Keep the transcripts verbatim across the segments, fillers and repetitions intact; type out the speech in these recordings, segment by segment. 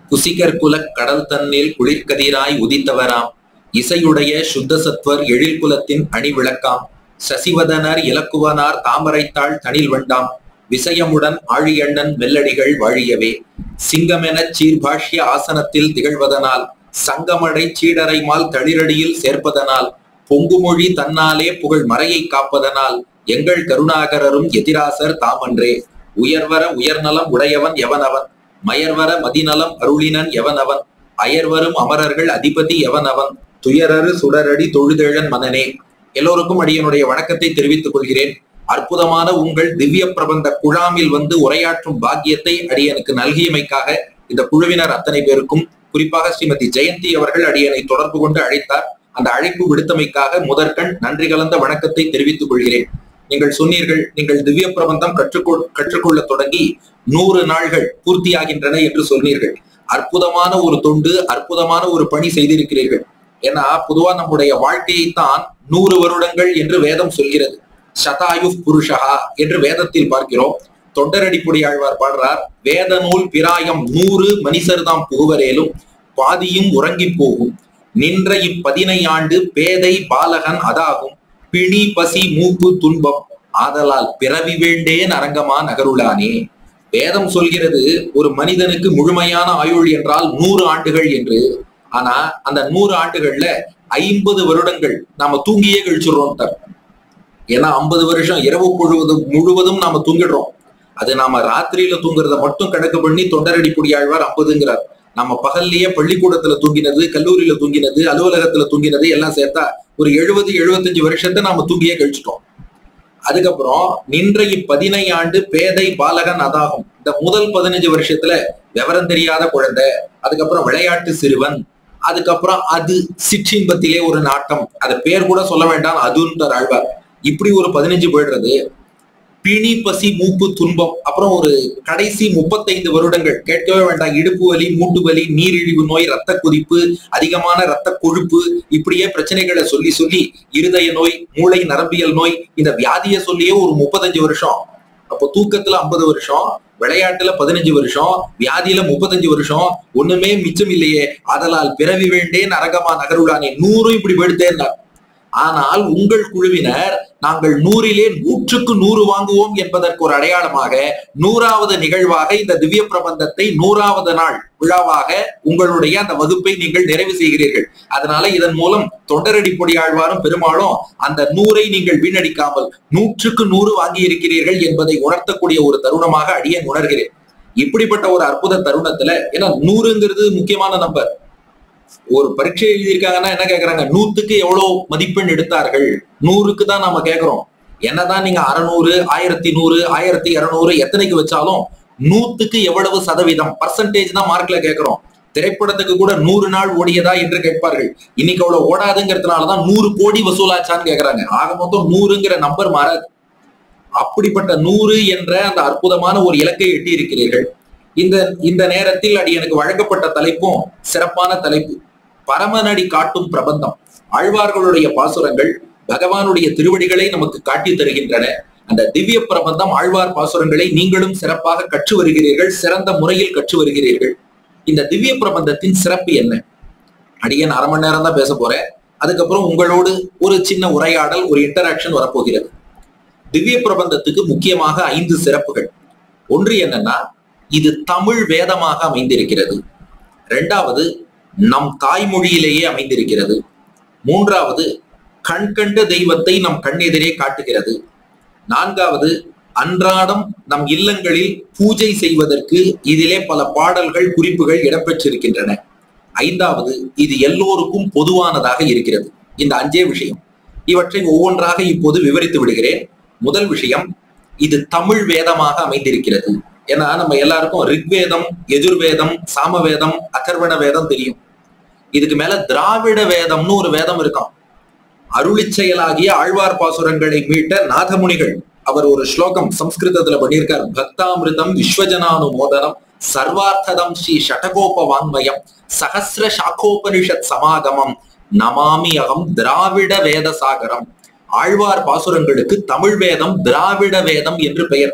குசிகர் குல கடல் தன்னில் குளிர்கதிராய் உதித்தவராம் இசையுடைய சுத்த சத்வர் எழில் குலத்தின் அணி விளக்காம் சசிவதனர் இலக்குவனார் தாமரைத்தாள் தனில் வண்டாம் விசயமுடன் ஆழியண்ணன் மெல்லடிகள் வாழியவே சிங்கமெனச் சீர்பாஷ்ய ஆசனத்தில் திகழ்வதனால் சங்கமடை சீடரைமால் தளிரடியில் சேர்ப்பதனால் பொங்குமொழி தன்னாலே புகழ் மறையை காப்பதனால் எங்கள் கருணாகரரும் எதிராசர் தாமன்றே உயர்வர உயர்நலம் உடையவன் எவனவன் மயர்வர மதிநலம் அருளினன் எவனவன் அயர்வரும் அமரர்கள் அதிபதி எவனவன் துயரரு சுடரடி தொழுதேழன் மனனே. எல்லோருக்கும் அடியனுடைய வணக்கத்தை தெரிவித்துக் கொள்கிறேன். அற்புதமான உங்கள் திவ்ய பிரபந்த குழாமில் வந்து உரையாற்றும் பாக்கியத்தை அடியனுக்கு நல்கியமைக்காக இந்த குழுவினர் அத்தனை பேருக்கும், குறிப்பாக ஸ்ரீமதி ஜெயந்தி அவர்கள் அடியனை தொடர்பு கொண்டு அழைத்தார். அந்த அழைப்பு விடுத்தமைக்காக முதற்கண் நன்றி கலந்த வணக்கத்தை தெரிவித்துக் கொள்கிறேன். நீங்கள் சொன்னீர்கள், நீங்கள் திவ்ய பிரபந்தம் கற்றுக்கொ கற்றுக்கொள்ள தொடங்கி நூறு நாள்கள் பூர்த்தியாகின்றன என்று சொன்னீர்கள். அற்புதமான ஒரு தொண்டு, அற்புதமான ஒரு பணி செய்திருக்கிறீர்கள். ஏன்னா பொதுவா நம்முடைய வாழ்க்கையைத்தான் நூறு வருடங்கள் என்று வேதம் சொல்கிறது. சதாயு புருஷா என்று வேதத்தில் பார்க்கிறோம். தொண்டரடிப்புடி ஆழ்வார் பாடுறார், வேத நூல் பிராயம் நூறு மனிதர்தாம் புகுவரேலும் பாதியும் உறங்கி போகும் நின்ற இப்பதினை ஆண்டு பேதை பாலகன் அதாகும் பிணி பசி மூப்பு துன்பம் ஆதலால் பிறவி வேண்டேன் அரங்கமா நகருளானே. வேதம் சொல்கிறது ஒரு மனிதனுக்கு முழுமையான ஆயுள் என்றால் நூறு ஆண்டுகள் என்று. ஆனா அந்த நூறு ஆண்டுகள்ல ஐம்பது வருடங்கள் நாம தூங்கியே கழிச்சுடுறோம். ஏன்னா ஐம்பது வருஷம் இரவு முழுவதும் முழுவதும் நாம தூங்கிடுறோம். அது நாம ராத்திரியில தூங்குறத மட்டும் கணக்கு பண்ணி தொண்டரடிப்புடி ஆழ்வார் ஐம்பதுங்கிறார். நம்ம பகல்லையே பள்ளிக்கூடத்துல தூங்கினது, கல்லூரியில தூங்கினது, அலுவலகத்துல தூங்கினது எல்லாம் சேர்த்தா ஒரு எழுபது எழுபத்தஞ்சு வருஷத்தை நாம தூங்கியே கழிச்சிட்டோம். அதுக்கப்புறம் நின்ற இப்பதினை ஆண்டு பேதை பாலகன் அதாகும். இந்த முதல் பதினஞ்சு வருஷத்துல விவரம் தெரியாத குழந்தை, அதுக்கப்புறம் விளையாட்டு சிறுவன், அதுக்கப்புறம் அது சிற்றின்பத்திலே ஒரு நாட்டம், அது பேர் கூட சொல்ல வேண்டாம் அதுன்ற ஆழ்வார். இப்படி ஒரு பதினஞ்சு போயிடுறது. பிணி பசி மூப்பு துன்பம், அப்புறம் ஒரு கடைசி முப்பத்தைந்து வருடங்கள் கேட்கவே வேண்டாம். இடுப்பு வலி, மூட்டு வலி, நீரிழிவு நோய், ரத்த கொதிப்பு, அதிகமான ரத்த கொழுப்பு, இப்படியே பிரச்சனைகளை சொல்லி சொல்லி இருதய நோய், மூளை நரம்பியல் நோய், இந்த வியாதியை சொல்லியே ஒரு முப்பத்தஞ்சு வருஷம். அப்போ தூக்கத்துல ஐம்பது வருஷம், விளையாட்டுல பதினஞ்சு வருஷம், வியாதியில முப்பத்தஞ்சு வருஷம், ஒண்ணுமே மிச்சம் இல்லையே. ஆதலால் பிறவி வேண்டேன் அரங்கமா நகருளானே. நூறும் இப்படி போயிடுத்தேன்னார். ஆனால் உங்கள் குழுவினர் நாங்கள் நூறிலே நூற்றுக்கு நூறு வாங்குவோம் என்பதற்கு ஒரு அடையாளமாக நூறாவது நிகழ்வாக இந்த திவ்ய பிரபந்தத்தை நூறாவது நாள் விழாவாக உங்களுடைய அந்த வகுப்பை நீங்கள் நிறைவு செய்கிறீர்கள். அதனால இதன் மூலம் தொண்டரடிப்புடி ஆழ்வாரும் பெருமாளும் அந்த நூறை நீங்கள் வீணடிக்காமல் நூற்றுக்கு நூறு வாங்கி இருக்கிறீர்கள் என்பதை உணர்த்தக்கூடிய ஒரு தருணமாக அடியேன் உணர்கிறேன். இப்படிப்பட்ட ஒரு அற்புத தருணத்துல, ஏன்னா நூறுங்கிறது முக்கியமான நம்பர். ஒரு பரீட்சை எழுதியிருக்காங்கன்னா என்ன கேக்குறாங்க, நூத்துக்கு எவ்வளவு மதிப்பெண் எடுத்தார்கள், நூறுக்கு தான் நாம கேக்குறோம். என்னதான் நீங்க அறுநூறு, ஆயிரத்தி நூறு, ஆயிரத்தி இருநூறு எத்தனைக்கு வச்சாலும் நூத்துக்கு எவ்வளவு சதவீதம் பர்சன்டேஜ் தான் மார்க்ல கேட்கிறோம். திரைப்படத்துக்கு கூட நூறு நாள் ஓடியதா என்று கேட்பார்கள். இன்னைக்கு அவ்வளவு ஓடாதுங்கிறதுனாலதான் நூறு கோடி வசூலாச்சான்னு கேக்குறாங்க. ஆக மொத்தம் நூறுங்கிற நம்பர் மாறாது. அப்படிப்பட்ட நூறு என்ற அந்த அற்புதமான ஒரு இலக்கை எட்டி இருக்கிறீர்கள். இந்த இந்த நேரத்தில் அடி எனக்கு வழங்கப்பட்ட தலைப்பும் சிறப்பான தலைப்பு. பரமனடி காட்டும் பிரபந்தம். ஆழ்வார்களுடைய பாசுரங்கள் பகவானுடைய திருவடிகளை நமக்கு காட்டி தருகின்றன. அந்த திவ்ய பிரபந்தம் ஆழ்வார் பாசுரங்களை நீங்களும் சிறப்பாக கற்று வருகிறீர்கள், சிறந்த முறையில் கற்று வருகிறீர்கள். இந்த திவ்ய பிரபந்தத்தின் சிறப்பு என்ன? அடியன் அரை மணி நேரம் தான் பேச போறேன். அதுக்கப்புறம் உங்களோடு ஒரு சின்ன உரையாடல், ஒரு இன்டராக்ஷன் வரப்போகிறது. திவ்ய பிரபந்தத்துக்கு முக்கியமாக ஐந்து சிறப்புகள். ஒன்று என்னன்னா, இது தமிழ் வேதமாக அமைந்திருக்கிறது. இரண்டாவது, நம் தாய்மொழியிலேயே அமைந்திருக்கிறது. மூன்றாவது, கண் கண்ட தெய்வத்தை நம் கண்ணெதிரே காட்டுகிறது. நான்காவது, அன்றாடம் நம் இல்லங்களில் பூஜை செய்வதற்கு இதிலே பல பாடல்கள், குறிப்புகள் இடம்பெற்றிருக்கின்றன. ஐந்தாவது, இது எல்லோருக்கும் பொதுவானதாக இருக்கிறது. இந்த அஞ்சே விஷயம். இவற்றை ஒவ்வொன்றாக இப்போது விவரித்து விடுகிறேன். முதல் விஷயம், இது தமிழ் வேதமாக அமைந்திருக்கிறது. ஏன்னா நம்ம எல்லாருக்கும் ரிக்வேதம், எஜுர்வேதம், சாமவேதம், அதர்வண வேதம் தெரியும். இதுக்கு மேல திராவிட வேதம்னு ஒரு வேதம் இருக்காம். அருளி செயலாகிய ஆழ்வார் பாசுரங்களை மீட்ட நாதமுனிகள் அவர் ஒரு ஸ்லோகம் சம்ஸ்கிருதத்துல பண்ணியிருக்கார். பக்தாமிருதம் விஸ்வஜனானு மோதனம் சர்வார்த்ததம் ஸ்ரீ ஷடகோப வாங்மயம் சகசிர சாக்கோபனிஷத் சமாகமம் நமாமி அகம் திராவிட வேத சாகரம். ஆழ்வார் பாசுரங்களுக்கு தமிழ் வேதம் திராவிட வேதம் என்று பெயர்.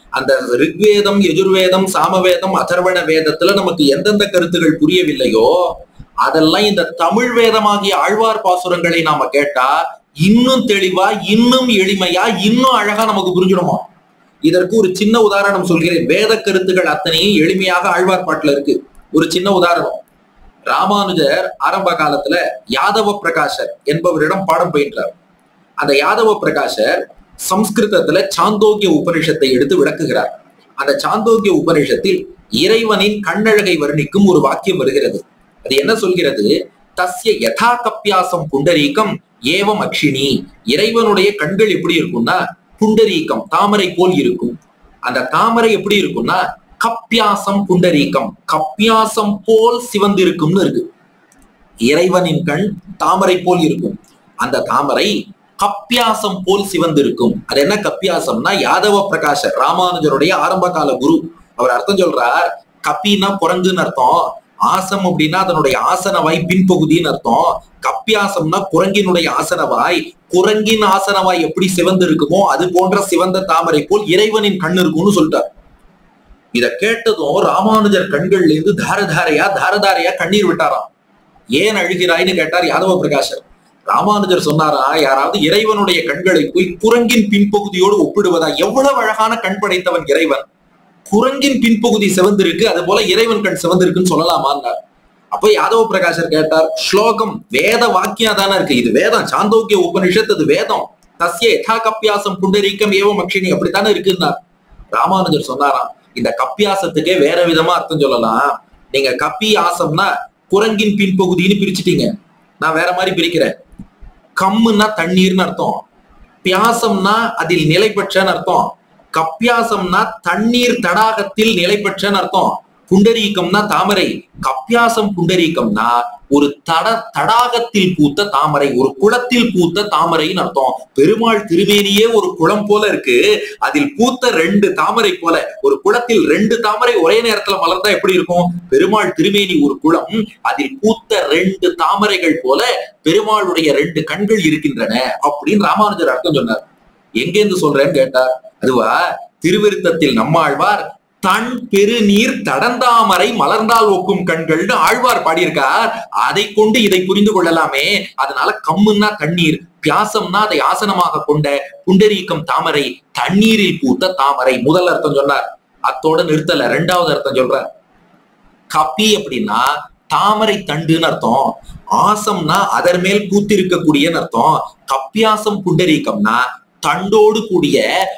அந்த ரிக்வேதம், யஜுர்வேதம், சாமவேதம், அதர்வண வேதத்துல நமக்கு எந்தெந்த கருத்துகள் புரியவில்லையோ அதெல்லாம் இந்த தமிழ் வேதமாகிய ஆழ்வார் பாசுரங்களை நாம கேட்டா இன்னும் தெளிவா, இன்னும் எளிமையா, இன்னும் அழகா நமக்கு புரிஞ்சிடுமா. இதற்கு ஒரு சின்ன உதாரணம் சொல்கிறேன். வேத கருத்துகள் அத்தனையும் எளிமையாக ஆழ்வார் பாட்டுல இருக்கு. ஒரு சின்ன உதாரணம். ராமானுஜர் ஆரம்ப காலத்துல யாதவ பிரகாஷர் என்பவரிடம் பாடம் பயின்றார். அந்த யாதவ பிரகாஷர் சம்ஸ்கிருதத்துல சாந்தோக்கிய உபனிஷத்தை எடுத்து விளக்குகிறார். அந்த சாந்தோக்கிய உபனிஷத்தில் இறைவனின் கண்ணழகை வர்ணிக்கும் ஒரு வாக்கியம் வருகிறது. அது என்ன சொல்கிறது? தஸ்ய யதா கப்பியாசம் புண்டரீகம் ஏவம் அக்ஷினி. இறைவனுடைய கண்கள் எப்படி இருக்கும்னா புண்டரீகம், தாமரை போல் இருக்கும். அந்த தாமரை எப்படி இருக்கும்னா கப்பியாசம் புண்டரீகம், கப்பியாசம் போல் சிவந்திருக்கும்னு இருக்கு. இறைவனின் கண் தாமரை போல் இருக்கும். அந்த தாமரை கப்பியாசம் போல் சிவந்திருக்கும். அது என்ன கப்பியாசம்னா, யாதவ பிரகாஷர் ராமானுஜருடைய ஆரம்ப கால குரு அவர் அர்த்தம் சொல்றார். கப்பின்னா குரங்குன்னு அர்த்தம், ஆசம் அப்படின்னா அதனுடைய ஆசனவாய் பின்பகுதின்னு அர்த்தம். கப்பியாசம்னா குரங்கினுடைய ஆசனவாய், குரங்கின் ஆசனவாய் எப்படி சிவந்து இருக்குமோ அது போன்ற சிவந்த தாமரை போல் இறைவனின் கண் இருக்கும்னு சொல்லிட்டார். இத கேட்டதும் ராமானுஜர் கண்கள்ல இருந்து தாரதாரையா தாரதாரையா கண்ணீர் விட்டாராம். ஏன் அழுகிறாய்னு கேட்டார் யாதவ பிரகாஷர். ராமானுஜர் சொன்னாரா, யாராவது இறைவனுடைய கண்களை போய் குரங்கின் பின்பகுதியோடு ஒப்பிடுவதா? எவ்வளவு அழகான கண் படைத்தவன் இறைவன், குரங்கின் பின்பகுதி சிவந்திருக்கு, அது போல இறைவன் கண் சிவந்திருக்குன்னு சொல்லலாமான்னார். அப்போ யாதவ பிரகாஷர் கேட்டார், ஸ்லோகம் வேத வாக்கியம் தானே இருக்கு, இது வேதம், சாந்தோக்கிய உபனிஷத், அது வேதம். தஸ்ய யதா கப்பியாசம் புண்டரீகம் ஏவம் அக்ஷினி, அப்படித்தானே இருக்குன்னார். ராமானுஜர் சொன்னாராம், இந்த கப்பியாசத்துக்கே வேற விதமா அர்த்தம் சொல்லலாம். நீங்க கப்பி ஆசம்னா குரங்கின் பின்பகுதின்னு பிரிச்சுட்டீங்க, நான் வேற மாதிரி பிரிக்கிறேன். கம்முன்னா தண்ணீர்னு அர்த்தம், பியாசம்னா அதில் நிலை பெற்றன்னு அர்த்தம், கப்பியாசம்னா தண்ணீர் தடாகத்தில் நிலை பெற்றன்னு அர்த்தம், புண்டரீகம்னா தாமரை, கப்பியாசம் புண்டரீகம்னா ஒரு தட தடாகத்தில் பூத்த தாமரை, ஒரு குளத்தில் பூத்த தாமரைன்னு அர்த்தம். பெருமாள் திருமேனியே ஒரு குளம் போல இருக்கு, அதில் பூத்த ரெண்டு தாமரை போல. ஒரு குளத்தில் ரெண்டு தாமரை ஒரே நேரத்துல மலர்ந்தா எப்படி இருக்கும்? பெருமாள் திருமேனி ஒரு குளம், அதில் பூத்த ரெண்டு தாமரைகள் போல பெருமாளுடைய ரெண்டு கண்கள் இருக்கின்றன அப்படின்னு ராமானுஜர் அர்த்தம் சொன்னார். எங்கேருந்து சொல்றேன்னு கேட்டார். அதுவா திருவிருத்தத்தில் நம்மாழ்வார் தன் பெருநீர் தடந்தாமரை மலர்ந்தால் ஒக்கும் கண்கள்னு ஆழ்வார் பாடியிருக்கார். அதை கொண்டு இதை புரிந்து கொள்ளலாமே. அதனால கம்முன்னா தண்ணீர், பியாசம்னா அதை ஆசனமாக கொண்ட புண்டரீகம் தாமரை, தண்ணீரில் பூத்த தாமரை. முதல் அர்த்தம் சொன்னார், அத்தோட நிறுத்தல, ரெண்டாவது அர்த்தம் சொல்றார். கப்பி அப்படின்னா தாமரை தண்டுன்னு அர்த்தம், ஆசம்னா அதர் மேல் பூத்திருக்கக்கூடியன்னு அர்த்தம், கப்பியாசம் புண்டரீகம்னா தண்டோடு கூடிய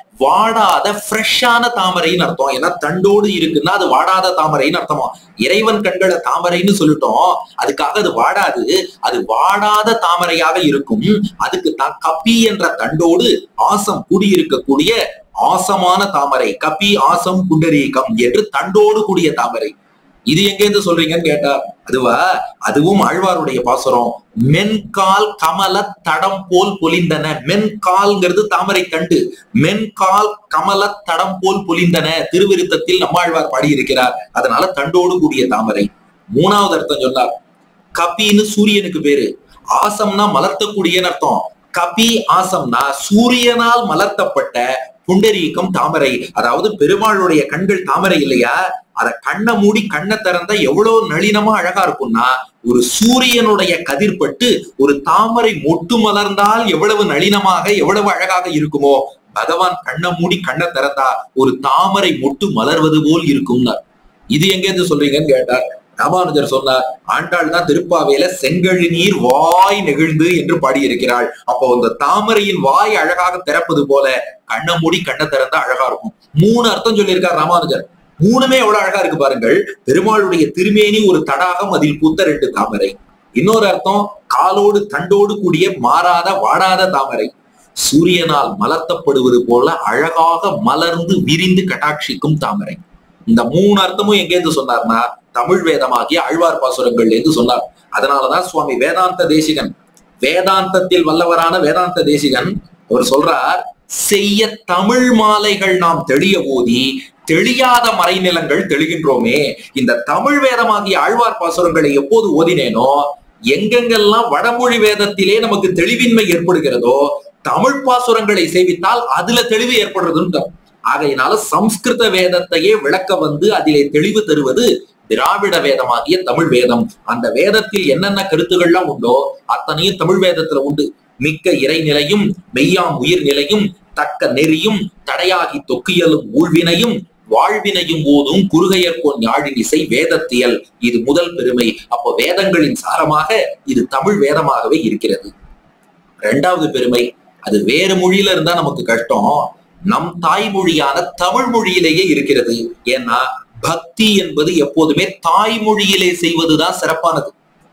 வாடாத ஃப்ரெஷ்ஷான தாமரைன்னு அர்த்தம். ஏன்னா தண்டோடு இருக்குன்னா அது வாடாத தாமரைன்னு அர்த்தமா. இறைவன் கண்களை தாமரைன்னு சொல்லிட்டோம், அதுக்காக அது வாடாது, அது வாடாத தாமரையாக இருக்கும். அதுக்கு தான் கப்பி என்ற தண்டோடு ஆசம் கூடியிருக்கக்கூடிய ஆசமான தாமரை, கப்பி ஆசம் புண்டரீகம் என்று தண்டோடு கூடிய தாமரை. இது எங்கேருந்து சொல்றீங்கன்னு கேட்டா, அதுவா அதுவும் ஆழ்வாருடைய பாசுரம். மென்கால் கமல தடம் போல் பொலிந்தன. மென்கால்ங்கிறது தாமரை தண்டு, மென்கால் கமல தடம் போல் பொலிந்தன திருவிருத்தத்தில் நம்மாழ்வார் பாடியிருக்கிறார். அதனால தண்டோடு கூடிய தாமரை. மூணாவது அர்த்தம் சொன்னார், கபின்னு சூரியனுக்கு பேரு, ஆசம்னா மலர்த்தக்கூடியன்னு அர்த்தம். கபி ஆசம்னா சூரியனால் மலர்த்தப்பட்ட புண்டரீகம் தாமரை. அதாவது பெருமாளுடைய கண்கள் தாமரை இல்லையா, அத கண்ணை மூடி கண்ணை திறந்தா எவ்வளவு நளினமா அழகா இருக்கும்னா, ஒரு சூரியனுடைய கதிர்பட்டு ஒரு தாமரை மொட்டு மலர்ந்தால் எவ்வளவு நளினமாக எவ்வளவு அழகாக இருக்குமோ, பகவான் கண்ணை மூடி கண்ணை திறந்தா ஒரு தாமரை மொட்டு மலர்வது போல் இருக்கும்னா. இது எங்கேருந்து சொல்றீங்கன்னு கேட்டார். ராமானுஜர் சொன்னார், ஆண்டாள் தான் திருப்பாவையில செங்கழு நீர் வாய் நெகிழ்ந்து என்று பாடியிருக்கிறாள். அப்போ அந்த தாமரையின் வாய் அழகாக திறப்பது போல கண்ணை மூடி கண்ணை திறந்தா அழகா இருக்கும். மூணு அர்த்தம் சொல்லியிருக்கார் ராமானுஜர். மூணுமே எவ்வளவு அழகா இருக்கு பாருங்கள். பெருமாளுடைய திருமேனி ஒரு தடாகம், அதில் பூத்த ரெண்டு தாமரை. இன்னொரு அர்த்தம், காலோடு தண்டோடு கூடிய மாறாத வாடாத தாமரை, சூரியனால் மலர்த்தப்படுவது போல அழகாக மலர்ந்து விரிந்து கட்டாட்சிக்கும் தாமரை. இந்த மூணு அர்த்தமும் எங்கேருந்து சொன்னார்னா தமிழ் வேதமாகிய ஆழ்வார் பாசுரங்கள்ல இருந்து சொன்னார். அதனாலதான் சுவாமி வேதாந்த தேசிகன், வேதாந்தத்தில் வல்லவரான வேதாந்த தேசிகன் அவர் சொல்றார், செய்ய தமிழ் மாலைகள் நாம் தெளிய ஓதி தெளியாத மறைநிலங்கள் தெளிகின்றோமே. இந்த தமிழ் வேதமாகிய ஆழ்வார் பாசுரங்களை எப்போது ஓதினேனோ, எங்கெங்கெல்லாம் வடமொழி வேதத்திலே நமக்கு தெளிவின்மை ஏற்படுகிறதோ, தமிழ் பாசுரங்களை சேவித்தால் அதுல தெளிவு ஏற்படுறதுன்னு. ஆகையினால சம்ஸ்கிருத வேதத்தையே விளக்க வந்து அதிலே தெளிவு தருவது திராவிட வேதமாகிய தமிழ் வேதம். அந்த வேதத்தில் என்னென்ன கருத்துக்கள்லாம் உண்டோ அத்தனையும் தமிழ் வேதத்துல உண்டு. மிக்க இறைநிலையும் மெய்யாம் உயிர் நிலையும் தக்க நெறியும் தடையாகி தொக்கியலும் ஊழ்வினையும் வாழ்வினையும் போதும் குறுகையற்கோன் ஞாழின் இசை வேதத்தியல். இது முதல் பெருமை. அப்போ வேதங்களின் சாரமாக இது தமிழ் வேதமாகவே இருக்கிறது. இரண்டாவது பெருமை, அது வேறு மொழியில இருந்தா நமக்கு கஷ்டம், நம் தாய்மொழியான தமிழ் மொழியிலேயே இருக்கிறது. ஏன்னா பக்தி என்பது எப்போதுமே தாய்மொழியிலே செய்வதுதான் சிறப்பானது.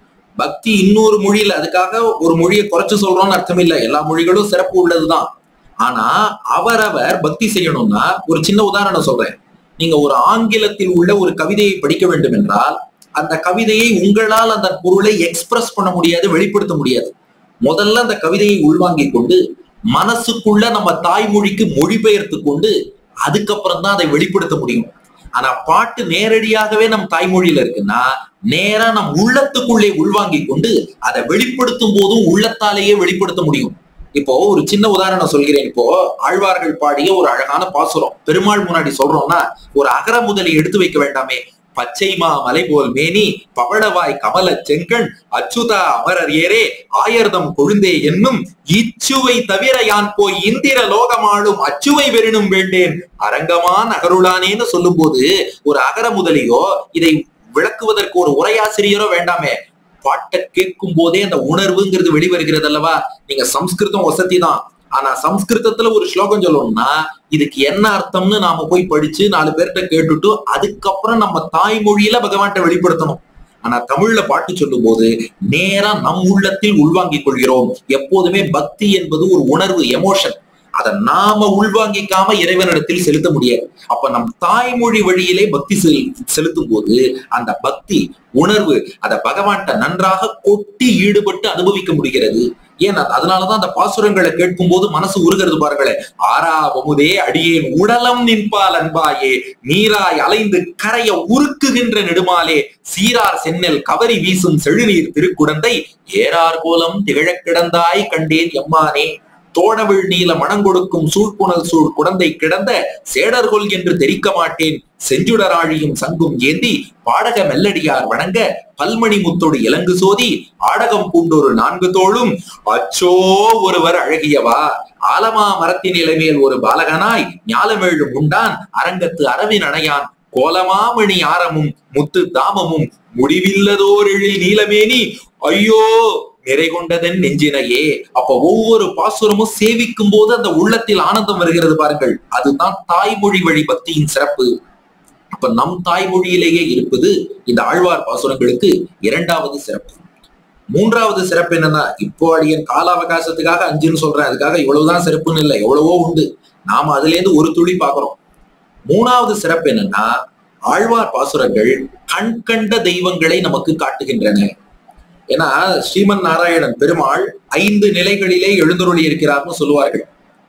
பக்தி இன்னொரு மொழியில, அதுக்காக ஒரு மொழியை குறைச்சு சொல்றோம்னு அர்த்தம் இல்லை, எல்லா மொழிகளும் சிறப்பு உள்ளதுதான். ஆனா அவரவர் பக்தி செய்யணும்னா, ஒரு சின்ன உதாரணம் சொல்றேன். நீங்க ஒரு ஆங்கிலத்தில் உள்ள ஒரு கவிதையை படிக்க வேண்டும் என்றால் அந்த கவிதையை உங்களால் அந்த பொருளை எக்ஸ்பிரஸ் பண்ண முடியாது, வெளிப்படுத்த முடியாது. முதல்ல அந்த கவிதையை உள்வாங்கி கொண்டு மனசுக்குள்ள நம்ம தாய்மொழிக்கு மொழிபெயர்த்து கொண்டு அதுக்கப்புறம் தான் அதை வெளிப்படுத்த முடியும். ஆனா பாட்டு நேரடியாகவே நம் தாய்மொழியில இருக்குன்னா நேரா நம் உள்ளத்துக்குள்ளே உள்வாங்கி கொண்டு அதை வெளிப்படுத்தும் போதும் உள்ளத்தாலேயே வெளிப்படுத்த முடியும். இப்போ ஒரு சின்ன உதாரணம் சொல்கிறேன். இப்போ ஆழ்வார்கள் பாடிய ஒரு அழகான பாசுரம் பெருமாள் முன்னாடி சொல்றோம்னா ஒரு அகர முதலை எடுத்து வைக்க வேண்டாமே. பச்சைமா மலை போல் மேனி பவளவாய் கமல செங்கண் அச்சுதா அமரர் ஏரே ஆயர்தம் கொழுந்தே என்னும் இச்சுவை தவிர யான் போய் இந்திர லோகமாளும் அச்சுவை வெறினும் வேண்டேன் அரங்கமான் அகருளானேன்னு சொல்லும் போது ஒரு அகர முதலியோ இதை விளக்குவதற்கு ஒரு உரையாசிரியரோ வேண்டாமே. பாட்டை கேட்கும் போதே அந்த உணர்வுங்கிறது வெளிவருகிறது அல்லவா. நீங்க சம்ஸ்கிருதம் வசதி தான், ஆனா சம்ஸ்கிருதத்துல ஒரு ஸ்லோகம் சொல்லணும்னா இதுக்கு என்ன அர்த்தம்னு நாம போய் படிச்சு நாலு பேர்கிட்ட கேட்டுட்டு அதுக்கப்புறம் நம்ம தாய்மொழியில பகவான்கிட்ட வெளிப்படுத்தணும். ஆனா தமிழ்ல பாட்டு சொல்லும் போது நேரா நம் உள்ளத்தில் உள்வாங்கிக் கொள்கிறோம். எப்போதுமே பக்தி என்பது ஒரு உணர்வு, எமோஷன். அதை நாம உள்வாங்கிக்காம இறைவனிடத்தில் செலுத்த முடியாது. அப்ப நம் தாய்மொழி வழியிலே பக்தி செல் செலுத்தும் போது அந்த பக்தி உணர்வு அதை பகவான்கிட்ட நன்றாக கொட்டி ஈடுபட்டு அனுபவிக்க முடிகிறது. ஏன் அதனாலதான் அந்த பாசுரங்களை கேட்கும் போது மனசு உருகிறது பாருங்களேன். ஆரா வமுதே அடியேன் உடலம் நின்பால் அன்பாயே நீராய் அலைந்து கரைய உருக்குகின்ற நெடுமாலே சீரார் சென்னல் கவரி வீசும் செழுநீர் திருக்குடந்தை ஏறார் கோலம் திகழக் கிடந்தாய் கண்டேன் எம்மானே தோணவிழ் நீல மணங்கொடுக்கும் சூழ்புணல் சூழ் குடந்தை கிடந்த சேடர்கொள் என்று தெரிக்க மாட்டேன் செஞ்சுடராழியும் சங்கும் ஏந்தி பாடக மெல்லடியார் வணங்க பல்மணி முத்தொடு இலங்கு சோதி ஆடகம் பூண்டொரு நான்கு தோளும் அச்சோ ஒருவர் அழகியவா ஆலமா மரத்தின் இலைமேல் ஒரு பாலகனாய் ஞாலமேழும் உண்டான் அரங்கத்து அரவின் அணையான் கோலமாமணி ஆரமும் முத்து தாமமும் முடிவில்லதோர் எழில் நீலமேனி ஐயோ நிறை கொண்டதன் நெஞ்சினையே. அப்ப ஒவ்வொரு பாசுரமும் சேவிக்கும் போது அந்த உள்ளத்தில் ஆனந்தம் வருகிறது பாருங்கள். அதுதான் தாய்மொழி வழி பக்தியின் சிறப்பு. அப்ப நம் தாய்மொழியிலேயே இருப்பது இந்த ஆழ்வார் பாசுரங்களுக்கு இரண்டாவது சிறப்பு. மூன்றாவது சிறப்பு என்னன்னா, இப்போ அடியன் கால அவகாசத்துக்காக அஞ்சுன்னு சொல்றேன், அதுக்காக இவ்வளவுதான் சிறப்புன்னு இல்லை, எவ்வளவோ உண்டு. நாம அதுல இருந்து ஒரு துளி பாக்குறோம். மூணாவது சிறப்பு என்னன்னா, ஆழ்வார் பாசுரங்கள் கண் கண்ட தெய்வங்களை நமக்கு காட்டுகின்றன. ஏன்னா ஸ்ரீமன் நாராயணன் பெருமாள் ஐந்து நிலைகளிலே எழுந்தருளி இருக்கிறார்னு சொல்லுவார்கள்.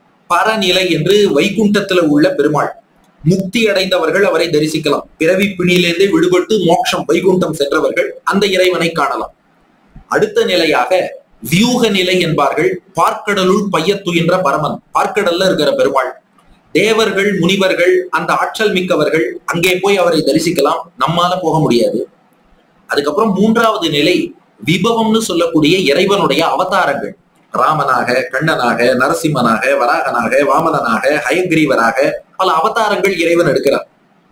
பரநிலை என்று வைகுண்டத்துல உள்ள பெருமாள். முக்தி அடைந்தவர்கள் அவரை தரிசிக்கலாம். பிறவி பிணியிலிருந்தே விடுபட்டு மோட்சம் வைகுண்டம் சென்றவர்கள் அந்த இறைவனை காணலாம். அடுத்த நிலையாக வியூக நிலை என்பார்கள். பார்க்கடலுள் பையத்துயின்ற பரமன், பார்க்கடல்ல இருக்கிற பெருமாள். தேவர்கள் முனிவர்கள் அந்த ஆற்றல் மிக்கவர்கள் அங்கே போய் அவரை தரிசிக்கலாம், நம்மால போக முடியாது. அதுக்கப்புறம் மூன்றாவது நிலை விபவம்னு சொல்லக்கூடிய இறைவனுடைய அவதாரங்கள். ராமனாக, கண்ணனாக, நரசிம்மனாக, வராகனாக, வாமனனாக, ஹயக்ரீவராக பல அவதாரங்கள் இறைவன் எடுக்கிறார்.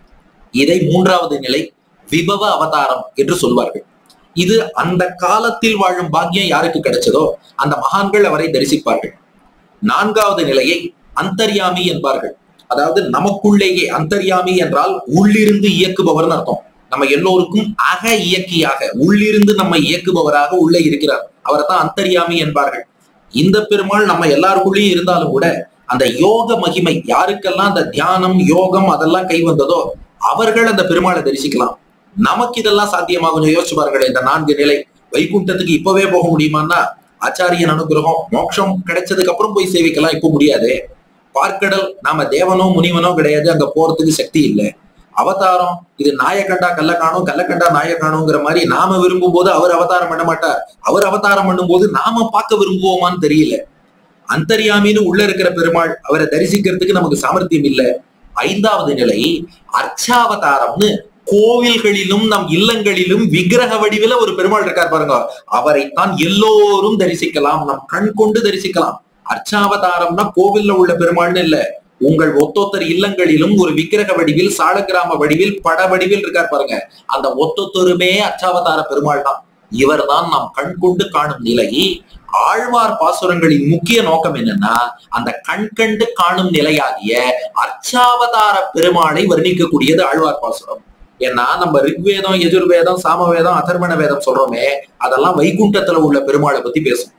இதை மூன்றாவது நிலை விபவ அவதாரம் என்று சொல்வார்கள். இது அந்த காலத்தில் வாழும் பாக்கியம் யாருக்கு கிடைச்சதோ அந்த மகான்கள் அவரை தரிசிப்பார்கள். நான்காவது நிலையை அந்தர்யாமி என்பார்கள். அதாவது நமக்குள்ளேயே, அந்தர்யாமி என்றால் உள்ளிருந்து இயக்குபவர்னு அர்த்தம். நம்ம எல்லோருக்கும் அக இயக்கியாக உள்ளிருந்து நம்ம இயக்குபவராக உள்ளே இருக்கிறார். அவரை தான் அந்தர்யாமி என்பார்கள். இந்த பெருமாள் நம்ம எல்லாருக்குள்ளேயும் இருந்தாலும் கூட அந்த யோக மகிமை யாருக்கெல்லாம் அந்த தியானம் யோகம் அதெல்லாம் கை வந்ததோ அவர்கள் அந்த பெருமாளை தரிசிக்கலாம். நமக்கு இதெல்லாம் சாத்தியமாகும். யோசிச்சு பாருங்கள், இந்த நான்கு நிலை வைகுண்டத்துக்கு இப்பவே போக முடியுமான்னா ஆச்சாரியன் அனுகிரகம் மோட்சம் கிடைச்சதுக்கு அப்புறம் போய் சேவிக்கலாம். இப்ப முடியாது. பார்க்கடல் நாம தேவனோ முனிவனோ கிடையாது, அங்க போறதுக்கு சக்தி இல்லை. அவதாரம் இது நாயக்கண்டா கல்ல காணும், கல்ல கண்டா நாய காணுங்கிற மாதிரி நாம விரும்பும் போது அவர் அவதாரம் பண்ண மாட்டார். அவர் அவதாரம் பண்ணும் போது நாம பார்க்க விரும்புவோமான்னு தெரியல. அந்தர்யாமின்னு உள்ள இருக்கிற பெருமாள் அவரை தரிசிக்கிறதுக்கு நமக்கு சாமர்த்தியம் இல்லை. ஐந்தாவது நிலை அர்ச்சாவதாரம்னு கோவில்களிலும் நம் இல்லங்களிலும் விக்கிரக வடிவில ஒரு பெருமாள் இருக்கார் பாருங்க, அவரைத்தான் எல்லோரும் தரிசிக்கலாம், நம் கண் கொண்டு தரிசிக்கலாம். அர்ச்சாவதாரம்னா கோவில்ல உள்ள பெருமாள்னு இல்ல, உங்கள் ஒத்தொத்தர் இல்லங்களிலும் ஒரு விக்கிரக வடிவில் சாலக்கிராம வடிவில் பட வடிவில் இருக்கார் பாருங்க, அந்த ஒத்தொத்தருமே அர்ச்சாவதார பெருமாள் தான். இவர் தான் நாம் கண் கொண்டு காணும் நிலை. ஆழ்வார் பாசுரங்களின் முக்கிய நோக்கம் என்னன்னா அந்த கண் கண்டு காணும் நிலையாகிய அர்ச்சாவதார பெருமாளை வர்ணிக்கக்கூடியது ஆழ்வார் பாசுரம். ஏன்னா நம்ம ரிக்வேதம், யஜுர்வேதம், சாமவேதம், அதர்வண வேதம் சொல்றோமே, அதெல்லாம் வைகுண்டத்துல உள்ள பெருமாளை பத்தி பேசும்.